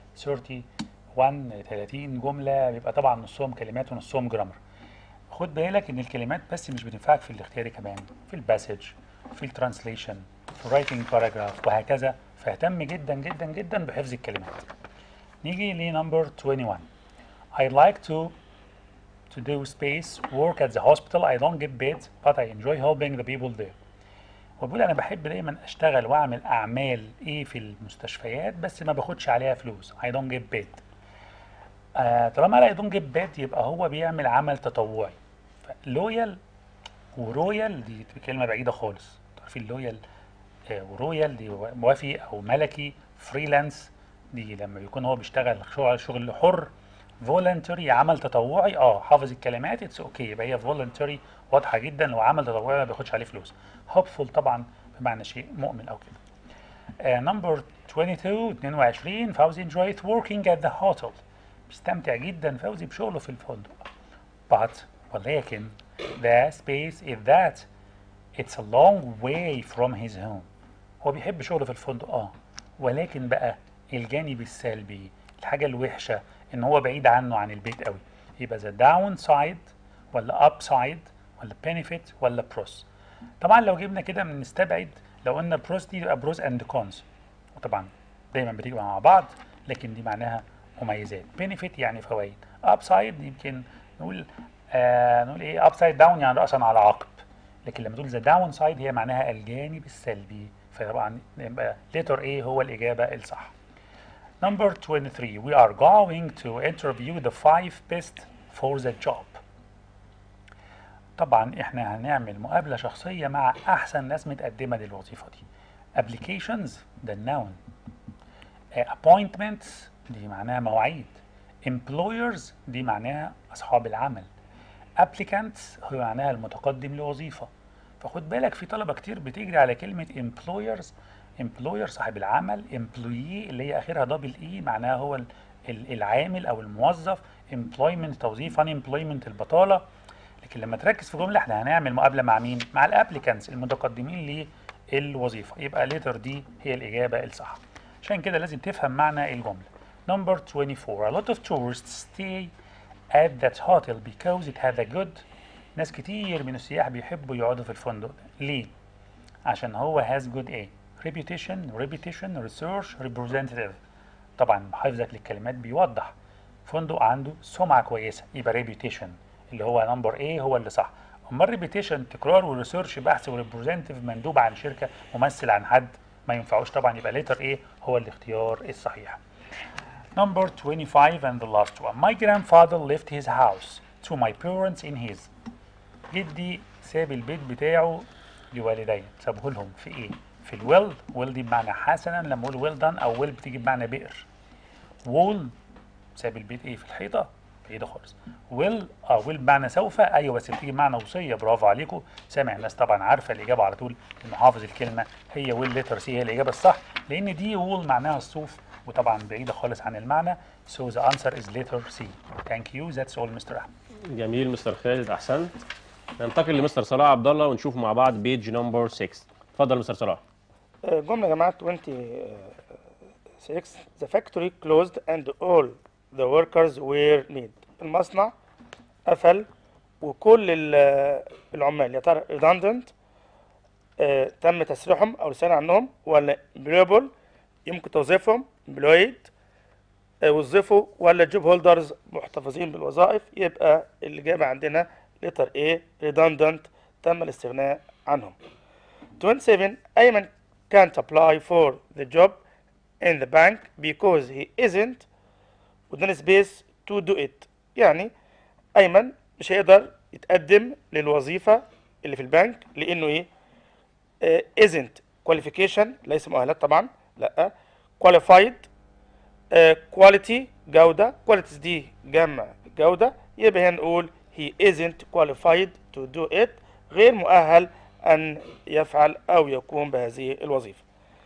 30 جمله، بيبقى طبعا نصهم كلمات ونصهم جرامر. خد بالك ان الكلمات بس مش بتنفعك في الاختياري، كمان في الباسج، في الترانسليشن، في الرايتنج باراجراف وهكذا. فاهتم جدا جدا جدا بحفظ الكلمات. نيجي لنمبر 21. I like to do space work at the hospital. I don't get paid but I enjoy helping the people there. وبقول انا بحب دايما اشتغل واعمل اعمال ايه في المستشفيات بس ما باخدش عليها فلوس. I don't get paid. طالما I don't get paid يبقى هو بيعمل عمل تطوعي. لويال ورويال دي كلمه بعيده خالص. عارفين لويال ورويال دي موافي او ملكي. فريلانس دي لما بيكون هو بيشتغل شغل حر. فولنتري عمل تطوعي، حافظ الكلمات اتس اوكي، يبقى هي فولنتري واضحه جدا. لو عمل تطوعي ما بياخدش عليه فلوس. هوبفول طبعا بمعنى شيء مؤمن او كده. نمبر 22 فوزي enjoyed working at the hotel. بيستمتع جدا فوزي بشغله في الفندق. but ولكن the space is that it's a long way from his home. هو بيحب شغله في الفندق ولكن بقى الجانب السلبي، الحاجه الوحشه ان هو بعيد عنه عن البيت قوي. يبقى the downside ولا upside ولا benefit ولا pros. طبعا لو جبنا كده بنستبعد، لو قلنا pros دي يبقى pros and cons، وطبعا دايما بتيجي مع بعض لكن دي معناها مميزات. benefit يعني فوائد. upside يمكن نقول ايه upside down يعني رأسا على عقب، لكن لما تقول the downside هي معناها الجانب السلبي. فطبعا يبقى letter A هو الإجابة الصح. Number 23, we are going to interview the 5 best for the job. طبعا احنا هنعمل مقابلة شخصية مع أحسن ناس متقدمة للوظيفة دي. Applications ده noun، appointments دي معناها مواعيد. employers دي معناها أصحاب العمل. applicants هو معناها المتقدم لوظيفة. فخد بالك في طلبة كتير بتجري على كلمة employers. employer صاحب العمل. employee اللي هي آخرها دبل إي معناها هو العامل أو الموظف. employment توظيف. unemployment البطالة. لكن لما تركز في جملة احنا هنعمل مقابلة مع مين؟ مع الابليكانتس المتقدمين للوظيفة. يبقى letter دي هي الإجابة الصح. عشان كده لازم تفهم معنى الجملة. Number 24. A lot of tourists stay at that hotel because it had a good. ناس كتير من السياح بيحبوا يقعدوا في الفندق ده. ليه؟ عشان هو has good a reputation, research, representative. طبعا حفظك للكلمات بيوضح. فندق عنده سمعة كويسة يبقى reputation اللي هو نمبر A هو اللي صح. أما reputation تكرار وريسيرش بحث وريبريزنتيف مندوب عن شركة ممثل عن حد ما ينفعوش طبعا يبقى letter A هو الاختيار الصحيح. Number 25 and the last one. My grandfather left his house to my parents in his. جدي ساب البيت بتاعه لوالديه. سابه لهم في ايه؟ في الويل. ويل دي بمعنى حسنا. لما اقول ويل دان او ويل بتيجي بمعنى بئر. وول ساب البيت ايه؟ في الحيطه. بعيده خالص. ويل ويل بمعنى سوف. ايوه بس بتيجي بمعنى وصيه. برافو عليكم. سامع الناس طبعا عارفه الاجابه على طول. المحافظ الكلمه هي ويل لتر سي هي الاجابه الصح لان دي وول معناها الصوف وطبعا بعيده خالص عن المعنى. So the answer is letter C. Thank you. That's all Mr. أحمد. جميل مستر خالد، احسنت. ننتقل لمستر صلاح عبد الله ونشوف مع بعض بيج نمبر 6. اتفضل مستر صلاح. جملة يا جماعة 26. The factory closed and all the workers were laid. المصنع قفل وكل العمال يا ترى redundant تم تسريحهم أو الاستغناء عنهم ولا employable يمكن توظيفهم employed وظفوا ولا job holders محتفظين بالوظائف. يبقى الإجابة عندنا letter A redundant تم الاستغناء عنهم. 27. أيمن can't apply for the job in the bank because he isn't within space to do it. يعني أيمن مش هيقدر يتقدم للوظيفة اللي في البنك لأنه إيه؟ isn't qualification ليس مؤهلات طبعا لا. qualified quality جودة. qualities دي جمع جودة. يبقى هنقول he isn't qualified to do it غير مؤهل أن يفعل أو يقوم بهذه الوظيفة.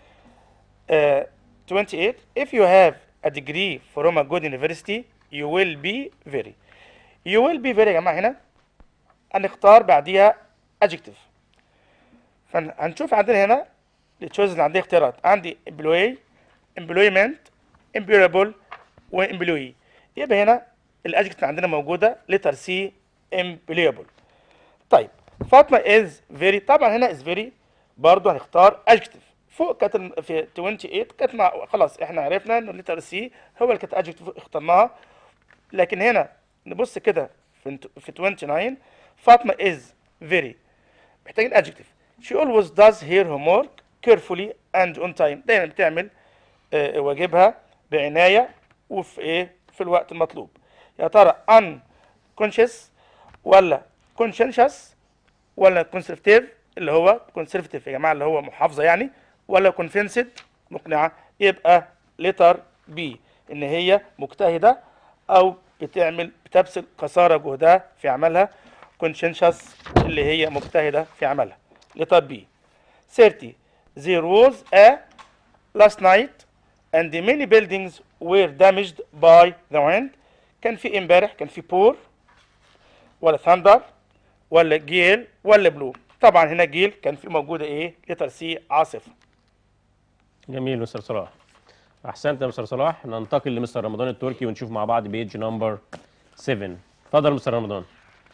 28. If you have a degree from a good university you will be very. You will be very يا جماعة هنا هنختار بعديها adjective. فهنشوف عندنا هنا التشويز اللي عندي اختيارات. عندي employee employment employable وemployee. يبقى هنا الادجكتيف عندنا موجودة letter C employable. طيب فاطمة is very طبعا هنا is very برضو هنختار adjective. فوق كانت في 28 كانت مع خلاص احنا عرفنا انه letter C هو اللي كانت adjective اخترناها. لكن هنا نبص كده في 29 فاطمة is very محتاجين adjective. She always does her homework carefully and on time. دايما بتعمل واجبها بعناية وفي ايه في الوقت المطلوب. يا ترى unconscious ولا conscientious ولا conservative اللي هو conservative يا جماعة اللي هو محافظة يعني ولا convinced مقنعة. يبقى letter B ان هي مجتهدة او بتبذل قصارى جهدها في عملها. conscientious اللي هي مجتهدة في عملها. letter B. 30. There was a last night and many buildings were damaged by the wind. كان في امبارح كان في بور ولا ثاندر ولا جيل ولا بلو. طبعا هنا جيل كان في موجوده ايه لتر سي عاصفه. جميل مستر صلاح، احسنت يا مستر صلاح. ننتقل لمستر رمضان التركي ونشوف مع بعض بيج نمبر 7. اتفضل مستر رمضان.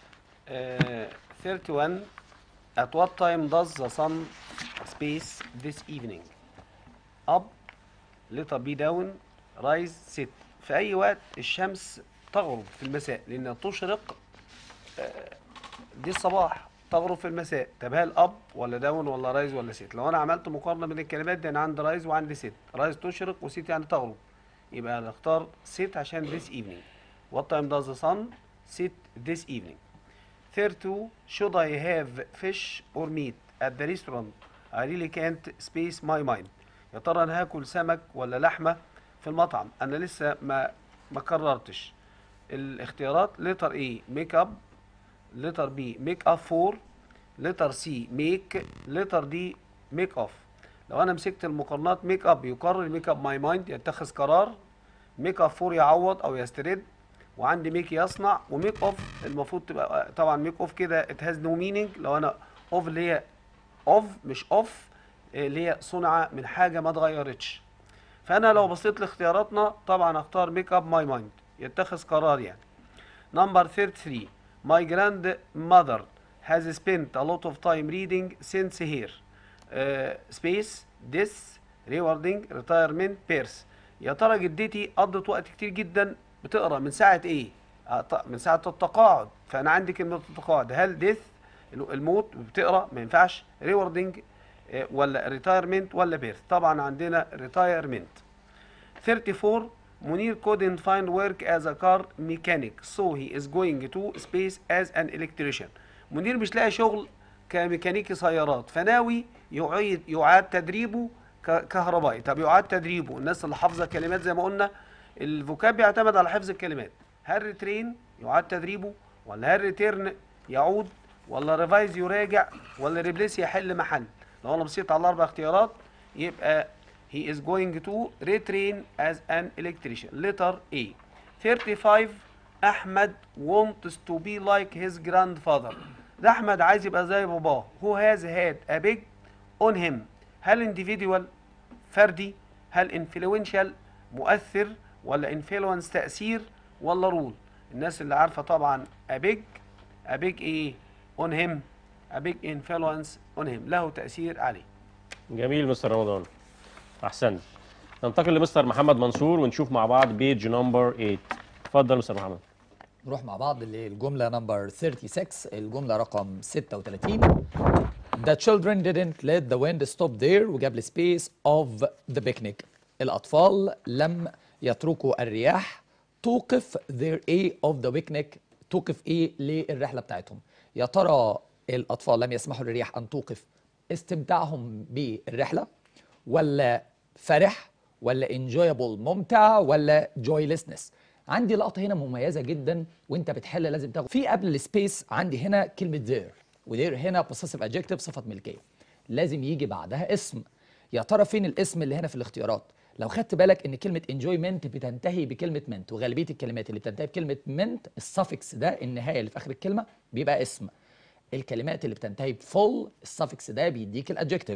31. At what time does the sun space this evening? Up, letter B down, rise, sit. في أي وقت الشمس تغرب في المساء لأنها تشرق دي الصباح تغرب في المساء. طب هل أب ولا داون ولا رايز ولا سيت؟ لو أنا عملت مقارنة بين الكلمات دي أنا عندي رايز وعندي سيت. رايز تشرق وسيت يعني تغرب. يبقى هنختار سيت عشان this evening. What time does the sun set this evening? 32. Should I have fish or meat at the restaurant? I really can't space my mind. يا ترى أنا هاكل سمك ولا لحمة في المطعم. انا لسه ما قررتش. الاختيارات لتر A ميك اب، لتر B ميك اب فور، لتر C ميك، لتر D ميك اوف. لو انا مسكت المقارنات، ميك اب يقرر، ميك اب ماي مايند يتخذ قرار، ميك اب فور يعوض او يسترد، وعندي ميك يصنع، وميك اوف المفروض تبقى طبعا ميك اوف كده ات هاز نو مينينج. لو انا اوف اللي هي اوف مش اوف اللي هي صنع من حاجه ما اتغيرتش. فانا لو بصيت لاختياراتنا طبعا اختار ميك اب ماي مايند يتخذ قرار يعني. نمبر 33 my grandmother has spent a lot of time reading since here space this rewarding retirement pairs. يا ترى جدتي قضت وقت كتير جدا بتقرا من ساعه ايه؟ من ساعه التقاعد. فانا عندي كلمه التقاعد، هل ديث الموت بتقرا ما ينفعش، ريوردنج ولا ريتايرمنت ولا بيرث؟ طبعا عندنا ريتايرمنت. 34 منير couldn't find work as a car mechanic so he is going to space as an electrician. منير مش لاقي شغل كميكانيكي سيارات، فناوي يعاد تدريبه ككهربائي. طب يعاد تدريبه، الناس اللي حافظه كلمات زي ما قلنا الفوكاب بيعتمد على حفظ الكلمات. هل ريترين يعاد تدريبه، ولا هل ريتيرن يعود، ولا ريفايز يراجع، ولا ريبليس يحل محل؟ لو انا بصيت على الاربع اختيارات يبقى he is going to retrain as an electrician. letter A. 35 أحمد wants to be like his grandfather. ده أحمد عايز يبقى زي باباه. who has had a big on him. هل individual فردي، هل influential مؤثر، ولا influence تأثير، ولا rule؟ الناس اللي عارفة طبعا a big ايه on him، a big influence on him، له تأثير عليه. جميل مستر رمضان، احسنت. ننتقل لمستر محمد منصور ونشوف مع بعض بيج نمبر 8. اتفضل مستر محمد. نروح مع بعض للجملة نمبر 36، الجملة رقم 36. The children didn't let the wind stop there وجاب لي space of the picnic. الأطفال لم يتركوا الرياح توقف their A of the picnic، توقف إيه للرحلة بتاعتهم. يا ترى الأطفال لم يسمحوا للرياح أن توقف استمتاعهم بالرحلة، ولا فرح، ولا enjoyable ممتع، ولا joylessness؟ عندي لقطة هنا مميزة جدا وانت بتحل لازم تاخد في قبل السبيس. عندي هنا كلمة there، وذير هنا possessive adjective صفة ملكية، لازم يجي بعدها اسم. يا ترى فين الاسم اللي هنا في الاختيارات؟ لو خدت بالك ان كلمة enjoyment بتنتهي بكلمة meant، وغالبية الكلمات اللي بتنتهي بكلمة meant السفكس ده النهاية اللي في اخر الكلمة بيبقى اسم. الكلمات اللي بتنتهي بفول السفكس ده بيديك الادجكتيف.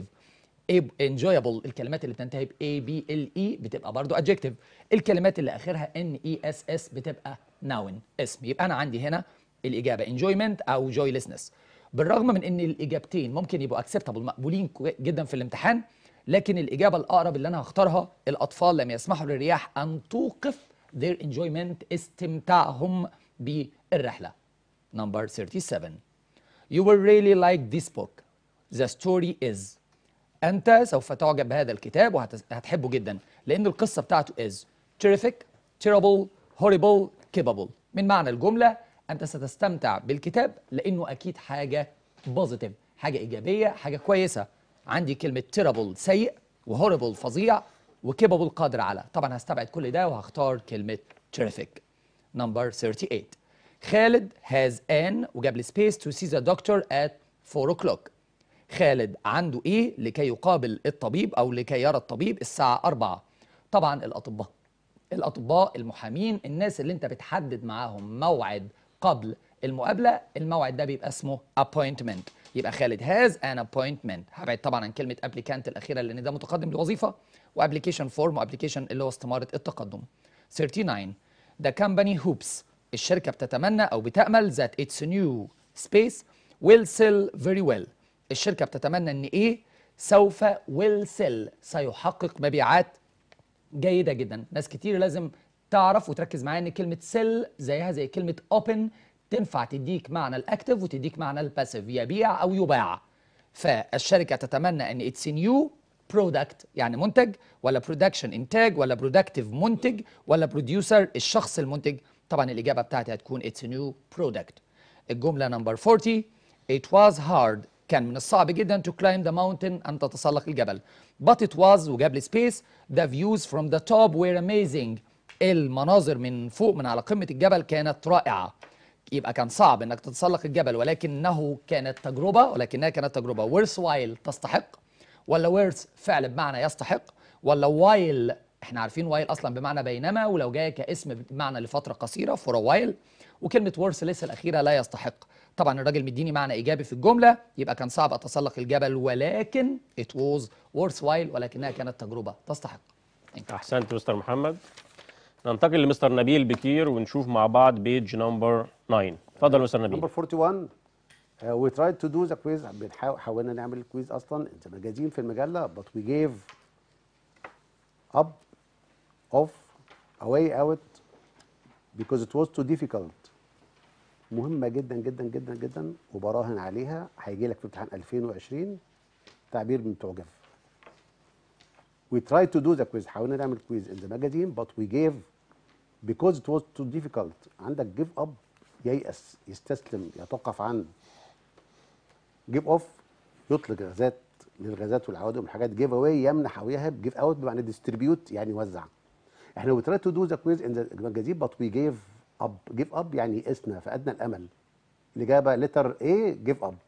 enjoyable الكلمات اللي بتنتهي ب able بتبقى برضو adjective. الكلمات اللي اخرها ness بتبقى noun اسم. يبقى انا عندي هنا الاجابه enjoyment او joylessness. بالرغم من ان الاجابتين ممكن يبقوا acceptable مقبولين جدا في الامتحان، لكن الاجابه الاقرب اللي انا هختارها الاطفال لم يسمحوا للرياح ان توقف their enjoyment استمتاعهم بالرحله. Number 37 You will really like this book. The story is. أنت سوف تعجب بهذا الكتاب وهتحبه جدا لأن القصة بتاعته is terrific, terrible, horrible, capable. من معنى الجملة أنت ستستمتع بالكتاب لأنه أكيد حاجة positive، حاجة إيجابية، حاجة كويسة. عندي كلمة terrible سيء، وhorrible فظيع، وcapable قادر على. طبعا هستبعد كل ده وهختار كلمة terrific. Number 38 خالد has an وجاب لي space to see the doctor at 4 o'clock. خالد عنده ايه لكي يقابل الطبيب او لكي يرى الطبيب الساعة 4. طبعا الأطباء المحامين الناس اللي انت بتحدد معاهم موعد قبل المقابلة، الموعد ده بيبقى اسمه appointment. يبقى خالد has an appointment. هبعد طبعا عن كلمة applicant الأخيرة لأن ده متقدم لوظيفة، وapplication form وapplication اللي هو استمارة التقدم. 39 The company hopes الشركة بتتمنى أو بتأمل that its new space will sell very well. الشركة بتتمنى ان ايه سوف will sell سيحقق مبيعات جيدة جدا. ناس كتير لازم تعرف وتركز معايا ان كلمة sell زيها زي كلمة open، تنفع تديك معنى الاكتف وتديك معنى الباسيف، يبيع او يباع. فالشركة تتمنى ان its new product يعني منتج، ولا production انتاج، ولا productive منتج، ولا producer الشخص المنتج. طبعا الاجابة بتاعتي هتكون its new product. الجملة نمبر 40 It was hard كان من الصعب جدا to climb the mountain أن تتسلق الجبل. But it was وجاب لي space the views from the top were amazing. المناظر من فوق من على قمة الجبل كانت رائعة. يبقى كان صعب انك تتسلق الجبل ولكنها كانت تجربة worthwhile تستحق، ولا worth فعل بمعنى يستحق، ولا while احنا عارفين while اصلا بمعنى بينما، ولو جاي كاسم بمعنى لفترة قصيرة for a while، وكلمة worth لسه الأخيرة لا يستحق. طبعا الراجل مديني معنى إيجابي في الجملة، يبقى كان صعب أتسلق الجبل ولكن it was worthwhile ولكنها كانت تجربة تستحق. احسنت مستر محمد. ننتقل لمستر نبيل بكير ونشوف مع بعض بيج نمبر 9. اتفضل مستر نبيل. نمبر 41 we tried to do the quiz. حاولنا نعمل الكويز اصلا انت مجازين في المجله but we gave up off a way out because it was too difficult. مهمه جدا جدا جدا جدا وبراهن عليها هيجي لك في امتحان 2020 تعبير من بتوع جف. We tried to do the quiz. حاولنا نعمل كويز in the magazine but we gave because it was too difficult. عندك give up ييأس يستسلم يتوقف عن. give off يطلق غازات للغازات والعوادم والحاجات. give away يمنح او يهب. give out بمعنى distribute يعني يوزع. احنا we tried to do the quiz in the magazine but we gave up. give up يعني يئسنا فقدنا الامل. الاجابه letter A give up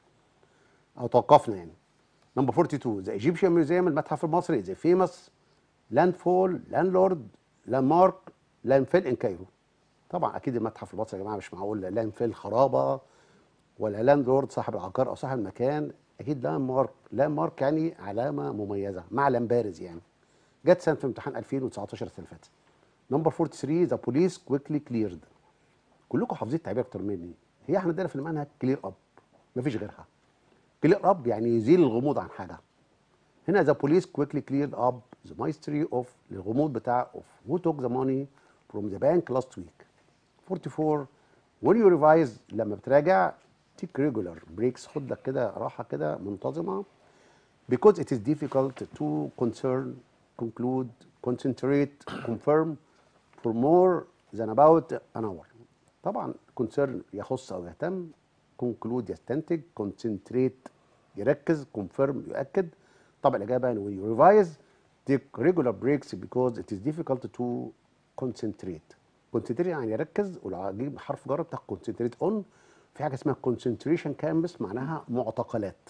او توقفنا يعني. نمبر 42 the Egyptian Museum المتحف المصري the famous landfall landlord landmark landfill in Cairo. طبعا اكيد المتحف المصري يا جماعه مش معقول landfill خرابه ولا لاندلورد صاحب العقار او صاحب المكان. اكيد landmark يعني علامه مميزه معلم بارز يعني. جت سنه في امتحان 2019 السنه اللي فاتت. نمبر 43 the police quickly cleared. كلكم حافظين التعبير اكتر مني. هي احنا عندنا في المنهج clear up مفيش غيرها. clear up يعني يزيل الغموض عن حاجه. هنا the police quickly cleared up the mystery of الغموض بتاع of who took the money from the bank last week. 44 when you revise لما بتراجع take regular breaks خد لك كده راحه كده منتظمه because it is difficult to conclude concentrate confirm for more than about an hour. طبعا concern يخص او يهتم conclude يستنتج concentrate يركز confirm يؤكد. طبعا الاجابه when you revise take regular breaks because it is difficult to concentrate. concentrate يعني يركز ولو اجيب حرف جر بتاع concentrate on في حاجه اسمها concentration camps معناها معتقلات.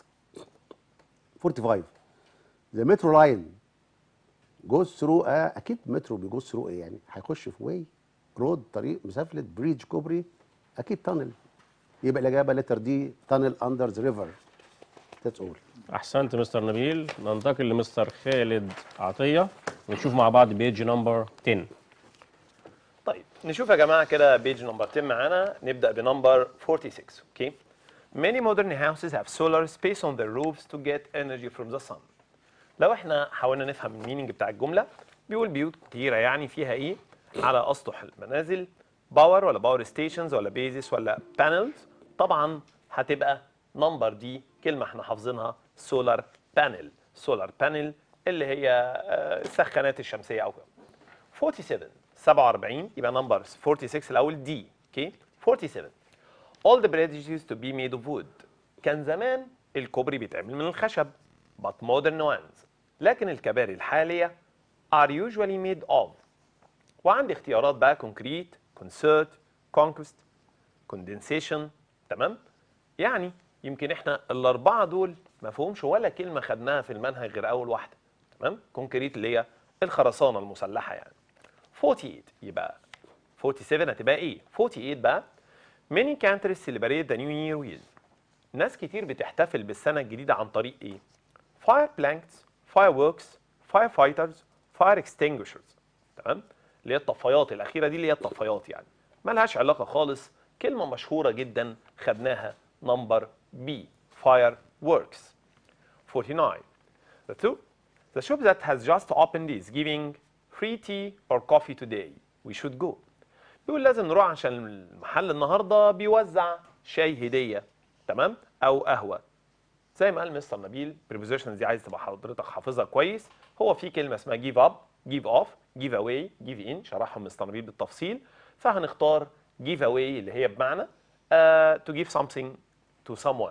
45 the metro line goes through اكيد مترو بيجوز through ايه يعني هيخش في واي رود طريق مسافلت بريدج كوبري اكيد تانل. يبقى الاجابه لتر دي تانل اندر ذا ريفر. ذاتس اول. احسنت مستر نبيل. ننتقل لمستر خالد عطيه ونشوف مع بعض بيج نمبر 10. طيب نشوف يا جماعه كده بيج نمبر 10 معانا. نبدا بنمبر 46. اوكي. Many modern houses have solar space on their roofs to get energy from the sun. لو احنا حاولنا نفهم الميننج بتاع الجمله بيقول بيوت كتيره يعني فيها ايه على اسطح المنازل باور ولا باور ستيشنز ولا بيزس ولا بانلز. طبعا هتبقى نمبر دي كلمه احنا حافظينها سولار بانل. سولار بانل اللي هي السخانات الشمسيه او كده. 47 يبقى نمبر 46 الاول دي. اوكي. 47 all the bridges used to be made of wood. كان زمان الكوبري بيتعمل من الخشب but modern ones. لكن الكباري الحاليه are usually made of. وعندي اختيارات بقى كونكريت كونسيرت كونكست كوندنسيشن. تمام. يعني يمكن احنا الاربعه دول ما فيهمش ولا كلمه خدناها في المنهج غير اول واحده. تمام. كونكريت اللي هي الخرسانه المسلحه يعني. 48 يبقى 47 هتبقى ايه؟ 48 بقى many countries celebrate the new year with. ناس كتير بتحتفل بالسنه الجديده عن طريق ايه؟ fire planks fireworks firefighters fire extinguishers. تمام. اللي هي الطفايات الاخيره دي اللي هي الطفايات يعني مالهاش علاقه خالص. كلمه مشهوره جدا خدناها نمبر بي fireworks. 49 the shop that has just opened is giving free tea or coffee today we should go. بيقول لازم نروح عشان المحل النهارده بيوزع شاي هديه. تمام. او قهوه. زي ما قال مستر نبيل prepositions دي عايز تبقى حضرتك حافظها كويس. هو في كلمه اسمها give up give off give away give in شرحهم مستر نبيل بالتفصيل. فهنختار give away اللي هي بمعنى to give something to someone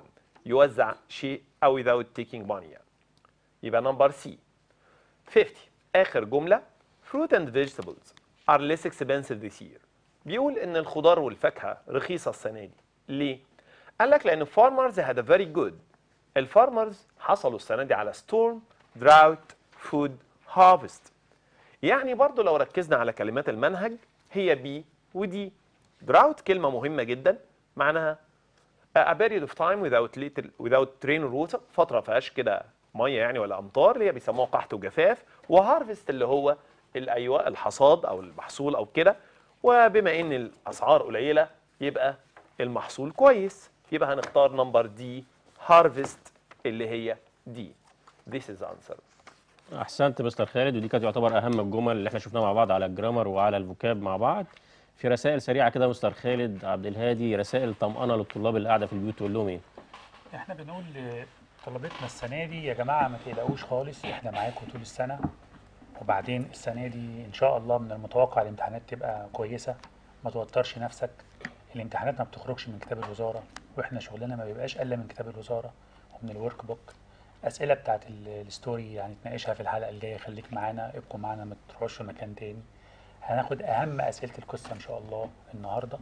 يوزع شيء أو without taking money يعني. يبقى نمبر سي. 50 آخر جملة fruit and vegetables are less expensive this year. بيقول إن الخضار والفاكهة رخيصة السنة دي. ليه؟ قال لك لأن farmers had a very good. الفارمرز حصلوا السنة دي على storm, drought, food, harvest. يعني برضو لو ركزنا على كلمات المنهج هي بي ودي. drought كلمة مهمة جدا معناها a period of time without rain or water، فترة فيهاش كده مية يعني ولا أمطار، اللي هي بيسموها قحط وجفاف. وهارفست اللي هو أيوة الحصاد أو المحصول أو كده. وبما إن الأسعار قليلة يبقى المحصول كويس، يبقى هنختار نمبر دي harvest اللي هي دي. This is the answer. احسنت مستر خالد، ودي كانت يعتبر اهم الجمل اللي احنا شفناها مع بعض على الجرامر وعلى الفوكاب مع بعض. في رسائل سريعه كده مستر خالد عبد الهادي، رسائل طمأنه للطلاب اللي قاعده في البيوت، تقول لهم ايه؟ احنا بنقول لطلبتنا السنه دي يا جماعه ما تقلقوش خالص، احنا معاكم طول السنه. وبعدين السنه دي ان شاء الله من المتوقع الامتحانات تبقى كويسه، ما توترش نفسك. الامتحانات ما بتخرجش من كتاب الوزاره، واحنا شغلنا ما بيبقاش الا من كتاب الوزاره ومن الورك بوك. اسئله بتاعت الستوري يعني تناقشها في الحلقه الجايه، خليك معانا، ابقوا معانا، ما تروحوش في مكان تاني. هناخد اهم اسئله القصه ان شاء الله النهارده.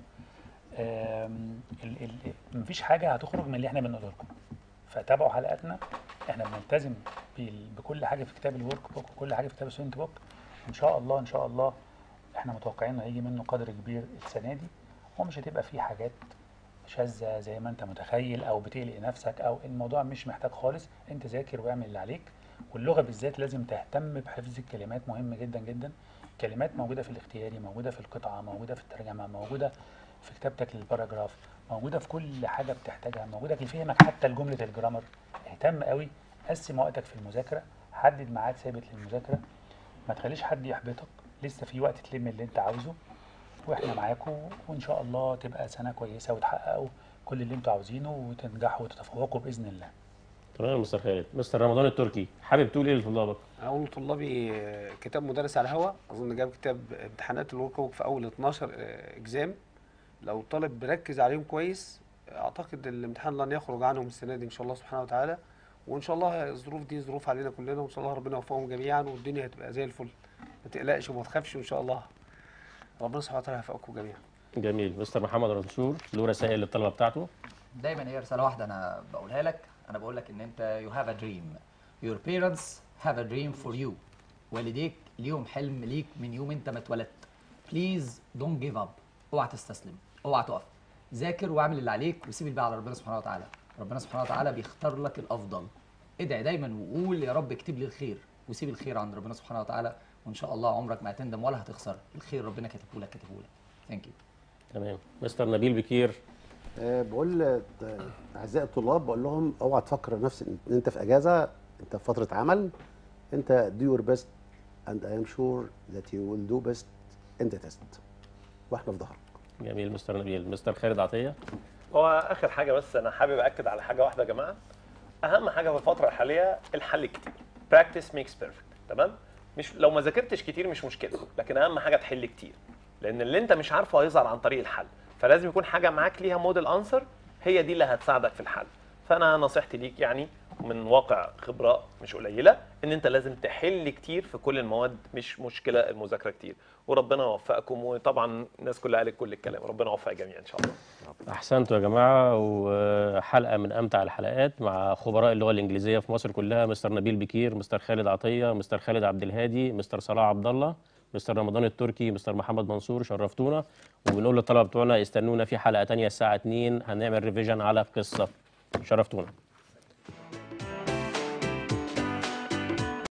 مفيش حاجه هتخرج من اللي احنا بنقوله لكم، فتابعوا حلقاتنا. احنا بنلتزم بكل حاجه في كتاب الورك بوك وكل حاجه في كتاب السوينت بوك. ان شاء الله ان شاء الله احنا متوقعين هيجي منه قدر كبير السنه دي، ومش هتبقى فيه حاجات شاذة زي ما انت متخيل او بتقلق نفسك، او الموضوع مش محتاج خالص. انت ذاكر واعمل اللي عليك. واللغة بالذات لازم تهتم بحفظ الكلمات، مهم جدا جدا. كلمات موجودة في الاختياري، موجودة في القطعة، موجودة في الترجمة، موجودة في كتابتك للباراجراف، موجودة في كل حاجة بتحتاجها، موجودة في فهمك حتى لجملة الجرامر. اهتم قوي، قسم وقتك في المذاكرة، حدد ميعاد ثابت للمذاكرة، ما تخليش حد يحبطك، لسه في وقت تلم اللي انت عاوزه. واحنا معاكم، وان شاء الله تبقى سنه كويسه وتحققوا كل اللي انتوا عاوزينه وتنجحوا وتتفوقوا باذن الله. تمام مستر خالد. مستر رمضان التركي، حابب تقول ايه لطلابك؟ اقول لطلابي كتاب مدرس على الهوا، اظن جاب كتاب امتحانات الورك بوك في اول 12 اكزام. لو الطالب بيركز عليهم كويس اعتقد الامتحان لن يخرج عنهم السنه دي ان شاء الله سبحانه وتعالى. وان شاء الله الظروف دي ظروف علينا كلنا، وان شاء الله ربنا يوفقهم جميعا والدنيا هتبقى زي الفل. ما تقلقش وما تخافش، وان شاء الله ربنا سبحانه وتعالى يوفقكم جميعا. جميل. مستر محمد منصور له رسائل للطلبه بتاعته. دايما هي رساله واحده انا بقولها لك، انا بقول لك ان انت you have a dream, your parents have a dream for you. والديك ليهم حلم ليك من يوم انت ما اتولدت. بليز دونت جيف اب، اوعى تستسلم، اوعى تقف، ذاكر واعمل اللي عليك وسيب الباقي على ربنا سبحانه وتعالى. ربنا سبحانه وتعالى بيختار لك الافضل. ادعي دايما وقول يا رب اكتب لي الخير، وسيب الخير عند ربنا سبحانه وتعالى، وان شاء الله عمرك ما هتندم ولا هتخسر. الخير ربنا كاتبه لك كاتبه لك. ثانك يو. تمام. مستر نبيل بكير. بقول اعزائي الطلاب، بقول لهم اوعى تفكر نفسك ان انت في اجازه، انت في فتره عمل. انت do your best and I am sure that you will do best in the test. واحنا في ظهرك. جميل مستر نبيل. مستر خالد عطيه. هو اخر حاجه بس انا حابب اكد على حاجه واحده يا جماعه. اهم حاجه في الفتره الحاليه الحل كتير. practice makes perfect. تمام؟ مش لو ما ذاكرتش كتير مش مشكله، لكن اهم حاجه تحل كتير، لان اللي انت مش عارفه هيظهر عن طريق الحل. فلازم يكون حاجه معاك ليها موديل انسر، هي دي اللي هتساعدك في الحل. فانا نصيحتي ليك يعني من واقع خبره مش قليله ان انت لازم تحل كتير في كل المواد، مش مشكله المذاكره كتير. وربنا يوفقكم، وطبعا الناس كلها قالت كل الكلام، ربنا يوفق الجميع ان شاء الله. احسنتوا يا جماعه، وحلقه من امتع الحلقات مع خبراء اللغه الانجليزيه في مصر كلها. مستر نبيل بكير، مستر خالد عطيه، مستر خالد عبد الهادي، مستر صلاح عبد الله، مستر رمضان التركي، مستر محمد منصور، شرفتونا. وبنقول للطلبه بتوعنا استنونا في حلقه ثانيه الساعه 2 هنعمل ريفيجن على قصه. شرفتونا.